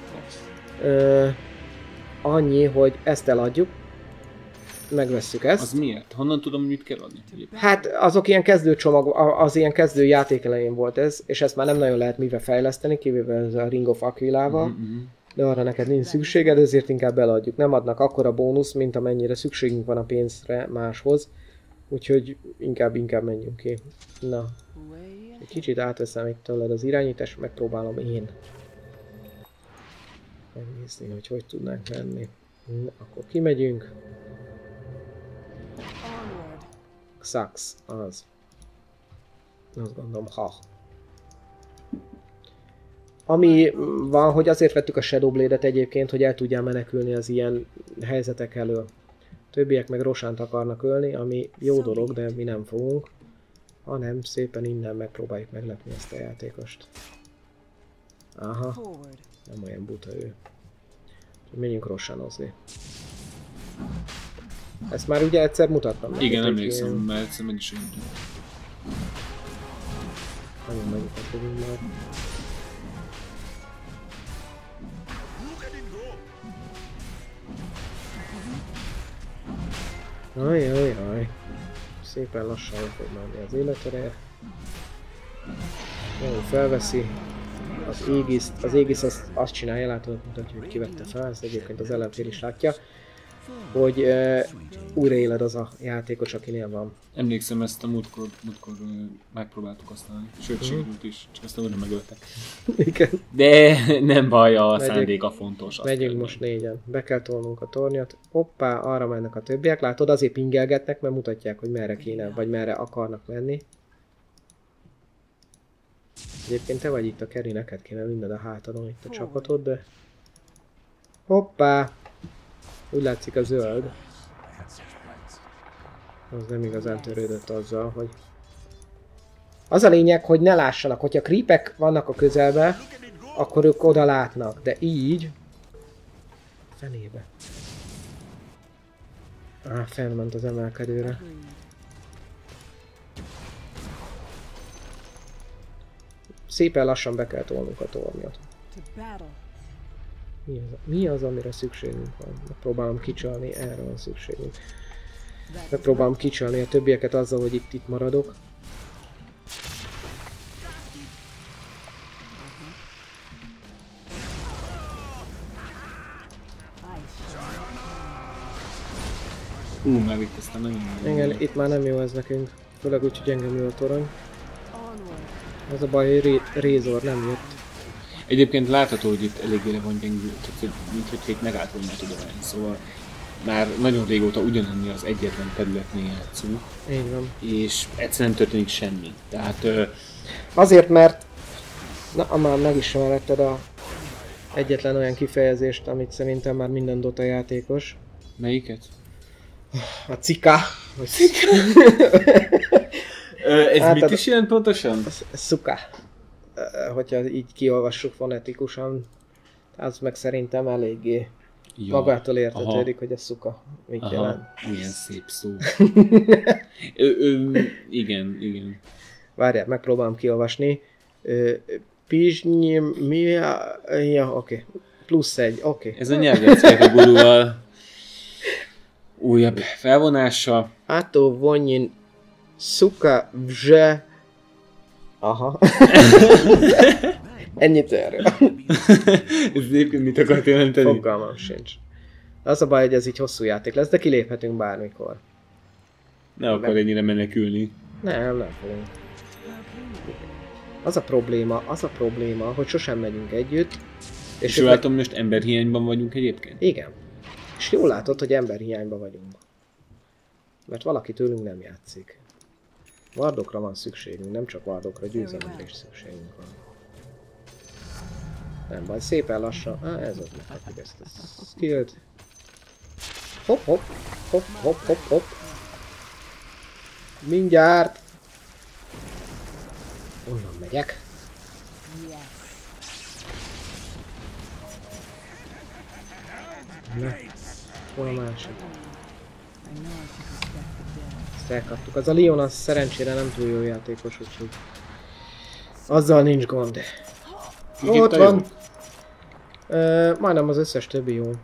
Annyi, hogy ezt eladjuk. Megvesszük ezt. Az miért? Honnan tudom, mit kell adni? Hát azok ilyen kezdőcsomag, az ilyen kezdő játék elején volt ez, és ezt már nem nagyon lehet mivel fejleszteni, kivéve ez a Ring of Aquilával. De arra neked nincs szükséged, ezért inkább eladjuk. Nem adnak akkora bónusz, mint amennyire szükségünk van a pénzre máshoz. Úgyhogy inkább menjünk ki. Na. Egy kicsit átveszem itt tőled az irányítást, megpróbálom én megnézni, hogy tudnánk menni. Na, akkor kimegyünk. Sucks, az. Azt gondolom, Ami van, hogy azért vettük a Shadowblade-et egyébként, hogy el tudjál menekülni az ilyen helyzetek elől. Többiek meg Rosánt akarnak ölni, ami jó dolog, de mi nem fogunk. Hanem szépen innen megpróbáljuk meglepni ezt a játékost. Aha, nem olyan buta ő. Menjünk Rosánozni. Ezt már ugye egyszer mutattam. Igen, emlékszem, mert egyszer meg is mondtam. Nagyon nagyokat fogunk már. Ajajaj. Szépen lassan fog menni az életereje. Jó, felveszi. Az Aegis azt csinálja, látod, mutatja, hogy kivette fel, ezt egyébként az ellenfél is látja, hogy újraéled az a játékos, akinél van. Emlékszem, ezt a múltkor megpróbáltuk használni, sőt sikerült is, csak aztán újra megöltek. Igen. De nem baj, a szándéka fontos. Megyünk most négyen, be kell tolnunk a tornyot. Hoppá, arra mennek a többiek, látod, azért pingelgetnek, mert mutatják, hogy merre kéne, vagy merre akarnak menni. Egyébként te vagy itt a Kerry, neked kéne minded a hátadon itt a csapatod, de... Hoppá! Úgy látszik a zöld. Az nem igazán törődött azzal, hogy... Az a lényeg, hogy ne lássanak, hogyha creepek vannak a közelben, akkor ők oda látnak, de így... Fenébe. Fennment az emelkedőre. Szépen lassan be kell tolnunk a tornyot. Mi az, amire szükségünk van? Megpróbálom kicsalni, erre van szükségünk. Megpróbálom kicsalni a többieket azzal, hogy itt maradok. Már itt aztán nem jó. Igen, itt már nem jó ez nekünk. Főleg úgy, hogy engem jön a torony. Az a baj, hogy Razor nem jött. Egyébként látható, hogy itt eléggé le van gyengült, mint hogy itt megállt volna a tudomány, szóval már nagyon régóta ugyanenni az egyetlen területnél játszunk. Így van. És egyszerűen nem történik semmi. Tehát... Azért, mert... Na, már megismeretted a egyetlen olyan kifejezést, amit szerintem már minden Dota játékos. Melyiket? A cika. Ez hát mit is jelent pontosan? Szuka. hogyha így kiolvassuk fonetikusan, az meg szerintem eléggé magától értetődik, hogy a szuka mit jelent. Milyen szép szó. Igen. Várjál, megpróbálom kiolvasni. Pizsnyi, mi a... Ja, oké. +1, oké. Ez a nyelvleckék a gurúval újabb felvonása. Átó vonyin szuka vzse... Aha. Ennyit erről. Ez egyébként mit akart jelenteni? Fogalmam sincs. Az a baj, hogy ez így hosszú játék lesz, de kiléphetünk bármikor. Ne akar ennyire menekülni. Nem fogunk. Az a probléma, hogy sosem megyünk együtt. És jól látom, most emberhiányban vagyunk egyébként? Igen. És jól látod, hogy emberhiányban vagyunk. Mert valaki tőlünk nem játszik. Vardokra van szükségünk, nem csak vardokra, győzelemre is szükségünk van. Nem baj, szépen lassan. Ez az, megkapjuk ezt a skillt. Hopp. Mindjárt. Onnan megyek. Na, hol a másik? Ezt elkaptuk. Az a Leon az szerencsére nem túl jó játékos, úgyhogy azzal nincs gond. Ott van. Majdnem az összes többi jó.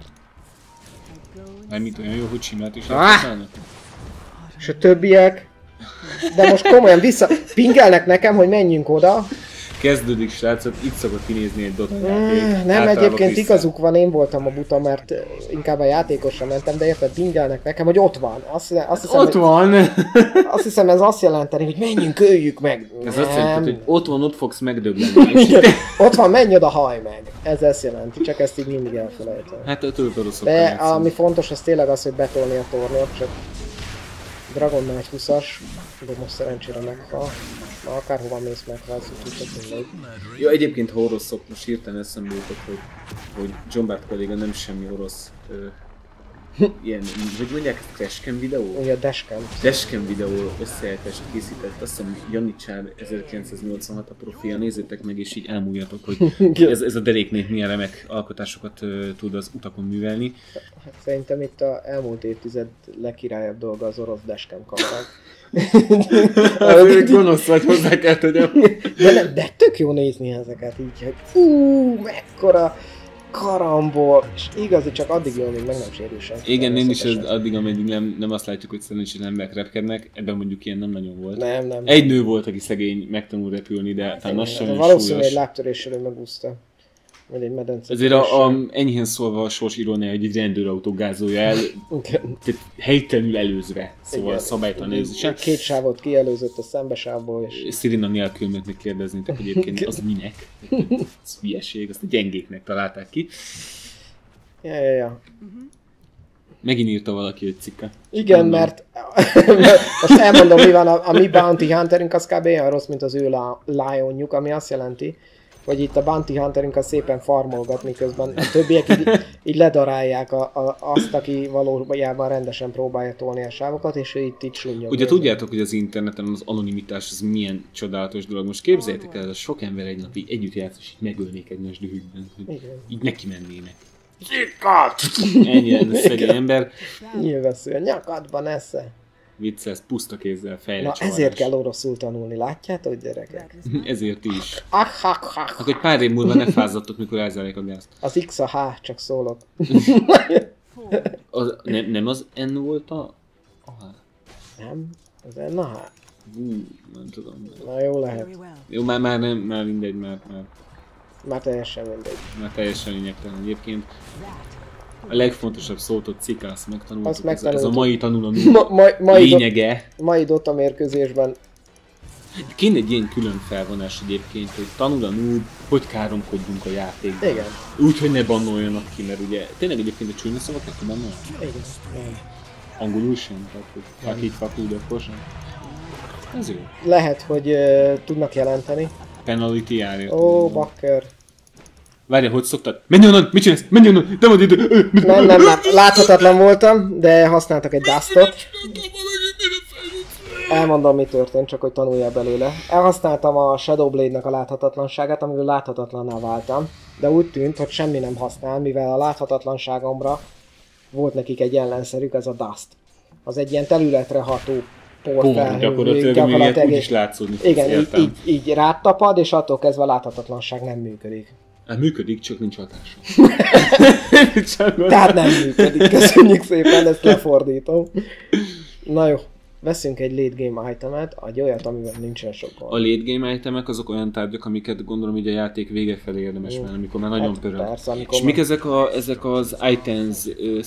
Nem mit olyan jó, hogy simát is elhasználnak? És a többiek? De most komolyan pingelnek nekem, hogy menjünk oda. Kezdődik, srácok, itt szokott kinézni egy Dota játék. Nem, egyébként igazuk van, én voltam a buta, mert inkább a játékosra mentem, de érted, pingelnek nekem, hogy ott van. Azt hiszem, ott van! Azt hiszem, ez azt jelenteni, hogy menjünk, öljük meg. Ez azt jelenti, hogy ott van, ott fogsz megdöglenni. Ott van, menj oda, hajj meg. Ez ezt jelenti, csak ezt így mindig elfelejtem. Hát tőlük oroszok. De ami fontos, az tényleg az, hogy betolni a tornyot, csak Dragon Knight 20-as, de most szerencsére meghal. Na, akárhova mész meghalsz, úgyhogy mindegy. Ja, egyébként ha oroszok, most hirtelen eszembe jutott, hogy John Bart kolléga nem semmi orosz ilyen, hogy mondják ezt, dashcam videó? Ugye dashcam. Dashcam videó összeállítást készített, azt hiszem Janicsár 1986 a profilja, nézzétek meg és így elmúljatok, hogy ez a deréknél milyen remek alkotásokat tud az utakon művelni. Hát szerintem itt az elmúlt évtized legkirályabb dolga az orosz dashcam kamerák. Gonosz vagy, hozzá kell tegyem. De tök jó nézni ezeket így, hogy mekkora karambol, és igazi csak addig jó, még meg nem sérül senki. Igen, én is addig, ameddig nem azt látjuk, hogy szerencsés emberek repkednek, ebben mondjuk ilyen nem nagyon volt. Nem. Egy nő volt, aki szegény megtanul repülni, de talán lassan olyan valószínűleg egy lábtöréssel megúszta. Vagy egy medence. Azért enyhén szólva a sors irónia, hogy egy rendőrautó gázolja el, tehát helytelenül előzve, szóval szabálytalan előzésen. Két sávot kielőzött a szembesávból, és... Szirina nélkül meg kérdeznétek egyébként, az minek? Ez hülyeség, azt a gyengéknek találták ki. Ja. Megint írta valaki egy cikket. Igen, mert most elmondom, mi van, a mi Bounty Hunterünk az kb. Olyan rossz, mint az ő Lionjuk, ami azt jelenti, hogy itt a Bounty Hunterünk az szépen farmolgat, miközben a többiek így ledarálják azt, aki valójában rendesen próbálja tolni a sávokat, és ő itt sunyog. Ugye tudjátok, hogy az interneten az anonimitás az milyen csodálatos dolog. Most képzeljétek el, hogy sok ember egy nap így együtt játsz, és így megölnék egymást dühükben. Így neki mennének. Zikat! Ennyi lenne szegény ember. Nyilvesszően nyakadban esze. Viccelsz, puszta kézzel, fejre Na csavarás. ezért kell oroszul tanulni, látjátok gyerekek? Ezért is. Akkor egy pár év múlva ne fázzatok, mikor elzárják a gázt. Az X a H, csak szólok. Nem az N volt a H? Nem, az N a H. Nem tudom. Na jó lehet. Jó, már mindegy, Már teljesen mindegy. Már teljesen lényegtelen egyébként. A legfontosabb szót ott Cikász megtanultuk, ez a mai tanuló lényege. Mai Dota mérkőzésben. Kéne egy ilyen külön felvonás egyébként, hogy tanul a noob, hogy káromkodjunk a játékban. Igen. Úgy, hogy ne bannoljanak ki, mert ugye tényleg egyébként a csúnya szavakat ne bannolnak? Igen. Angolul sem? Tehát, hogy fuck it, fuck you, akkor sem? Ez jó. Lehet, hogy tudnak jelenteni. Penalty járja. Ó, bakker. Várja, hogy szoktad? Menj onnan! Mit csinálsz? Menj onnan! De vagy idő! Nem, láthatatlan voltam, de használtak egy dustot. Elmondom, mi történt, csak hogy tanuljál belőle. Elhasználtam a Shadowblade-nek a láthatatlanságát, amivel láthatatlanná váltam, de úgy tűnt, hogy semmi nem használ, mivel a láthatatlanságomra volt nekik egy ellenszerük, ez a Dust. Az egy ilyen területre ható porfelhő. Gyakorlatilag úgy is látszódni. Igen, így rád tapad, és attól kezdve a láthatatlanság nem működik. Hát működik, csak nincs hatása. Tehát nem működik, köszönjük szépen, ezt lefordítom. Na jó, veszünk egy late game itemet, egy olyat, amivel nincsen sok gond. A late game itemek azok olyan tárgyak, amiket gondolom így a játék vége felé érdemes venni, amikor már nagyon pörög. Persze, és mik ezek az items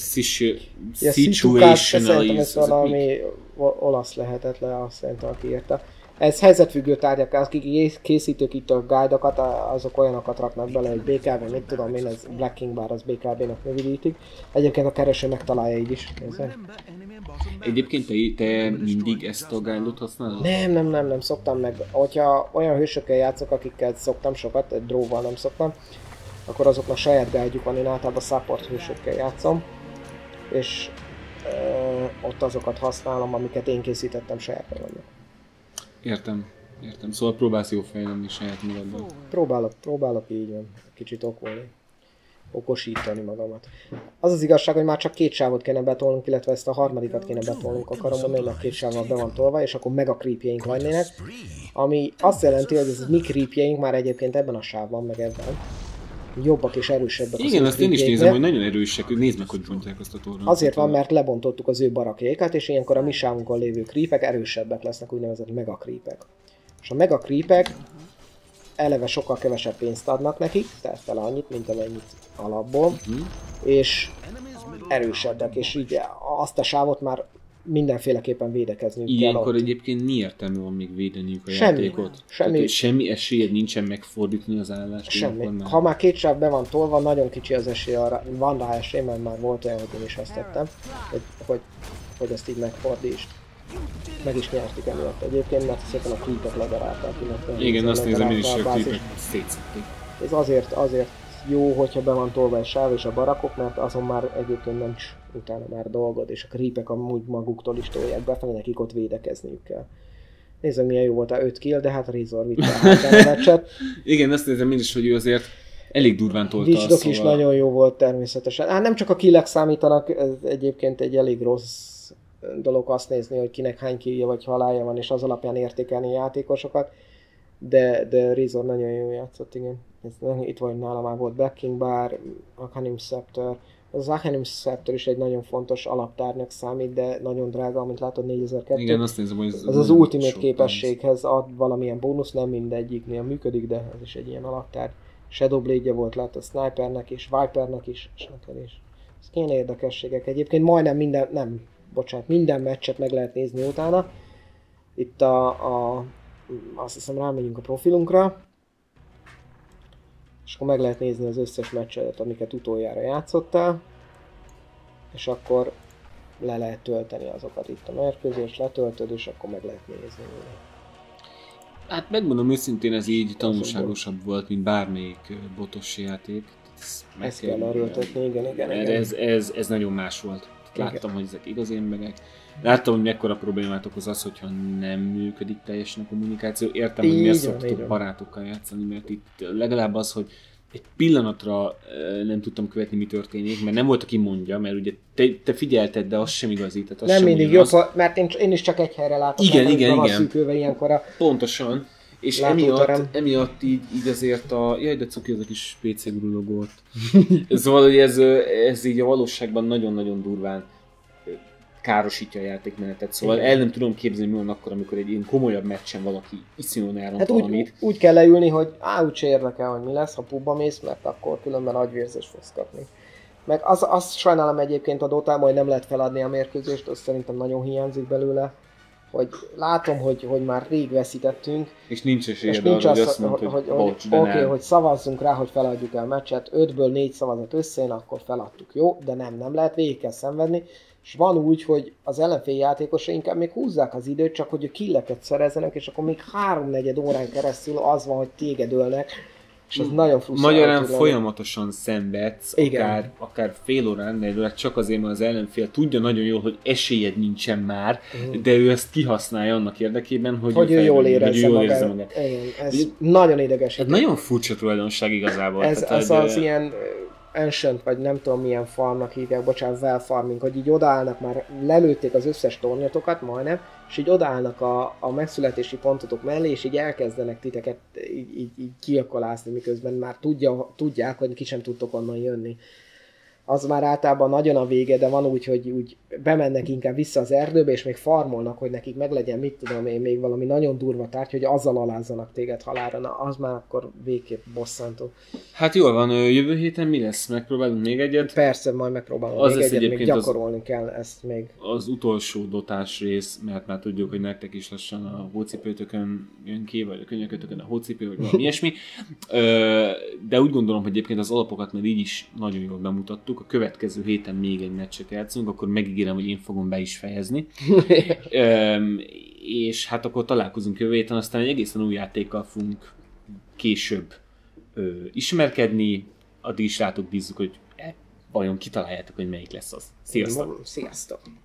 situationaliz? Szerintem ez ezek valami olasz lehetett le, azt szerintem, aki írta. Ez helyzetfüggő tárgyak, akik készítők itt a guide-okat, azok olyanokat raknak bele, hogy BKB, mit tudom én, ez Black King, bár az BKB-nak rövidítik. Egyébként a kereső megtalálja így is. Egyébként te mindig ezt a guide-ot használod? Nem, szoktam meg. Hogyha olyan hősökkel játszok, akikkel szoktam sokat, egy dróval nem szoktam, akkor azoknak saját guide-juk van, én általában support hősökkel játszom. És ott azokat használom, amiket én készítettem saját magamnak. Értem. Szóval próbálsz jó fejlődni saját magadban. Próbálok így van. Kicsit okolni. Okosítani magamat. Az az igazság, hogy már csak 2 sávot kéne betolnunk, illetve ezt a harmadikat kéne betolnunk, akarom mondani, mert 2 sávval be van tolva, és akkor mega creepjeink lennének. Ami azt jelenti, hogy ez mi creepjeink már egyébként ebben a sávban, meg ebben. Jobbak és erősebbek. Igen, azt én is nézem, hogy nagyon erősek. Nézd meg, hogy bontják azt a tornát. Azért van, mert lebontottuk az ő barakjaikat, és ilyenkor a mi sávunkon lévő creepek erősebbek lesznek, úgynevezett mega creepek. És a mega creepek eleve sokkal kevesebb pénzt adnak nekik, tehát fele annyit, mint amennyit alapból, és erősebbek, és így azt a sávot már mindenféleképpen védekeznünk kell. Ilyenkor egyébként mi értelme van még védeniük a játékot? Semmi esélyed nincsen megfordítani az állást? Semmi. Ha már 2 sáv be van tolva, nagyon kicsi az esély arra, van rá esély, mert már volt olyan, hogy én is azt tettem, hogy ezt így megfordítsd. Meg is nyertük emiatt egyébként, mert szépen a creepek ledarálták. Igen, azt nézem én is, hogy a creepek szétszették. Ez azért jó, hogyha be van tolva egy sáv és a barakok, mert azon már egyébként nincs utána már dolgod, és a creepek amúgy maguktól is tolják befelé, nekik ott védekezniük kell. Nézzük, milyen jó volt a 5 kill, de hát Razor vitte a meccset. Igen, azt nézem én is, hogy ő azért elég durván tolta. Witchdog is nagyon jó volt természetesen. Hát nem csak a killek számítanak, ez egyébként egy elég rossz dolog azt nézni, hogy kinek hány killje vagy halálja van, és az alapján értékelni a játékosokat. De Razor nagyon jól játszott, igen. Itt vagy nála már volt Black King bár, Arcanum Scepter. Az Arcanum Scepter is egy nagyon fontos alaptárnak számít, de nagyon drága, amit látod, 4002. Igen, azt nézem, hogy ez az ultimate képességhez ad valamilyen bónusz, nem mindegyiknél működik, de ez is egy ilyen alaptár. Shadowblade-je volt, látod, Snipernek is, Vipernek is, és neked is. Ez kéne érdekességek. Egyébként majdnem minden meccset meg lehet nézni utána. Itt azt hiszem rámegyünk a profilunkra, és akkor meg lehet nézni az összes meccsedet, amiket utoljára játszottál, és akkor le lehet tölteni azokat itt a mérkőzést, letöltöd, és akkor meg lehet nézni. Hát megmondom őszintén, ez így tanulságosabb volt, mint bármelyik botos játék. Ezt kell erőltetni, igen. Ez nagyon más volt. Láttam, hogy ezek igazi emberek. Láttam, hogy mekkora problémát okoz az, hogyha nem működik teljesen a kommunikáció. Értem, hogy miért szoktuk barátokkal játszani, mert itt legalább az, hogy egy pillanatra nem tudtam követni, mi történik, mert nem volt, aki mondja, mert ugye te figyelted, de az sem igazít. Tehát az nem sem mindig jobb, mert én is csak egy helyre látok. Igen. Ilyenkor Pontosan. És emiatt így azért jaj, de cuki az a kis PC Guru logót. Szóval, hogy ez így a valóságban nagyon-nagyon durván károsítja a játékmenetet. Szóval el nem tudom képzelni, mi van akkor, amikor egy ilyen komolyabb meccsen valaki iszonyúan elront valamit. Úgy kell leülni, hogy úgyse érdekel, hogy mi lesz, ha pubba mész, mert akkor különben agyvérzést fogsz kapni. Meg azt sajnálom egyébként a Dotában, hogy nem lehet feladni a mérkőzést, az szerintem nagyon hiányzik belőle. Hogy látom, hogy már rég veszítettünk. És nincs esélyed arra, hogy azt mondod, hogy szavazzunk rá, hogy feladjuk el a meccset. 5-ből 4 szavazat összejön, akkor feladtuk. Jó, de nem lehet, végig kell szenvedni. És van úgy, hogy az ellenfél játékosai inkább még húzzák az időt, csak hogy a killeket szerezzenek, és akkor még 3-4 órán keresztül az van, hogy téged ölnek, És ez nagyon frusztráló. Magyarán folyamatosan szenvedsz, akár fél órán, de csak azért, mert az ellenfél tudja nagyon jól, hogy esélyed nincsen már, de ő ezt kihasználja annak érdekében, hogy ő jól érezze magát. Igen, ez nagyon idegesítő. Ez nagyon furcsa tulajdonság igazából. Ez az ilyen Ancient, vagy nem tudom milyen farmnak hívják, bocsánat, well farming, hogy így odaállnak, már lelőtték az összes tornyotokat majdnem, és így odaállnak a megszületési pontotok mellé, és így elkezdenek titeket így kiakalázni, miközben már tudják, hogy ki sem tudtok onnan jönni. Az már általában nagyon a vége, de van úgy, hogy úgy bemennek inkább vissza az erdőbe, és még farmolnak, hogy nekik meglegyen, mit tudom én, még valami nagyon durva tárgy, hogy azzal alázzanak téged halálra. Na, az már akkor végképp bosszantó. Hát jól van, jövő héten mi lesz? Megpróbálunk még egyet? Persze, majd megpróbálunk az még egyet, még gyakorolni kell ezt még. Az utolsó dotás rész, mert már tudjuk, hogy nektek is lassan a hócipőtökön jön ki, vagy a könyökötökön a hócipő, vagy valami ilyesmi. De úgy gondolom, hogy egyébként az alapokat már így is nagyon jól bemutattuk. A következő héten még egy meccset játszunk, akkor megígérem, hogy én fogom be is fejezni. És hát akkor találkozunk jövő héten, aztán egy egészen új játékkal fogunk később ismerkedni. Addig is rátok bízzuk, hogy vajon kitaláljátok, hogy melyik lesz az. Sziasztok! Sziasztok!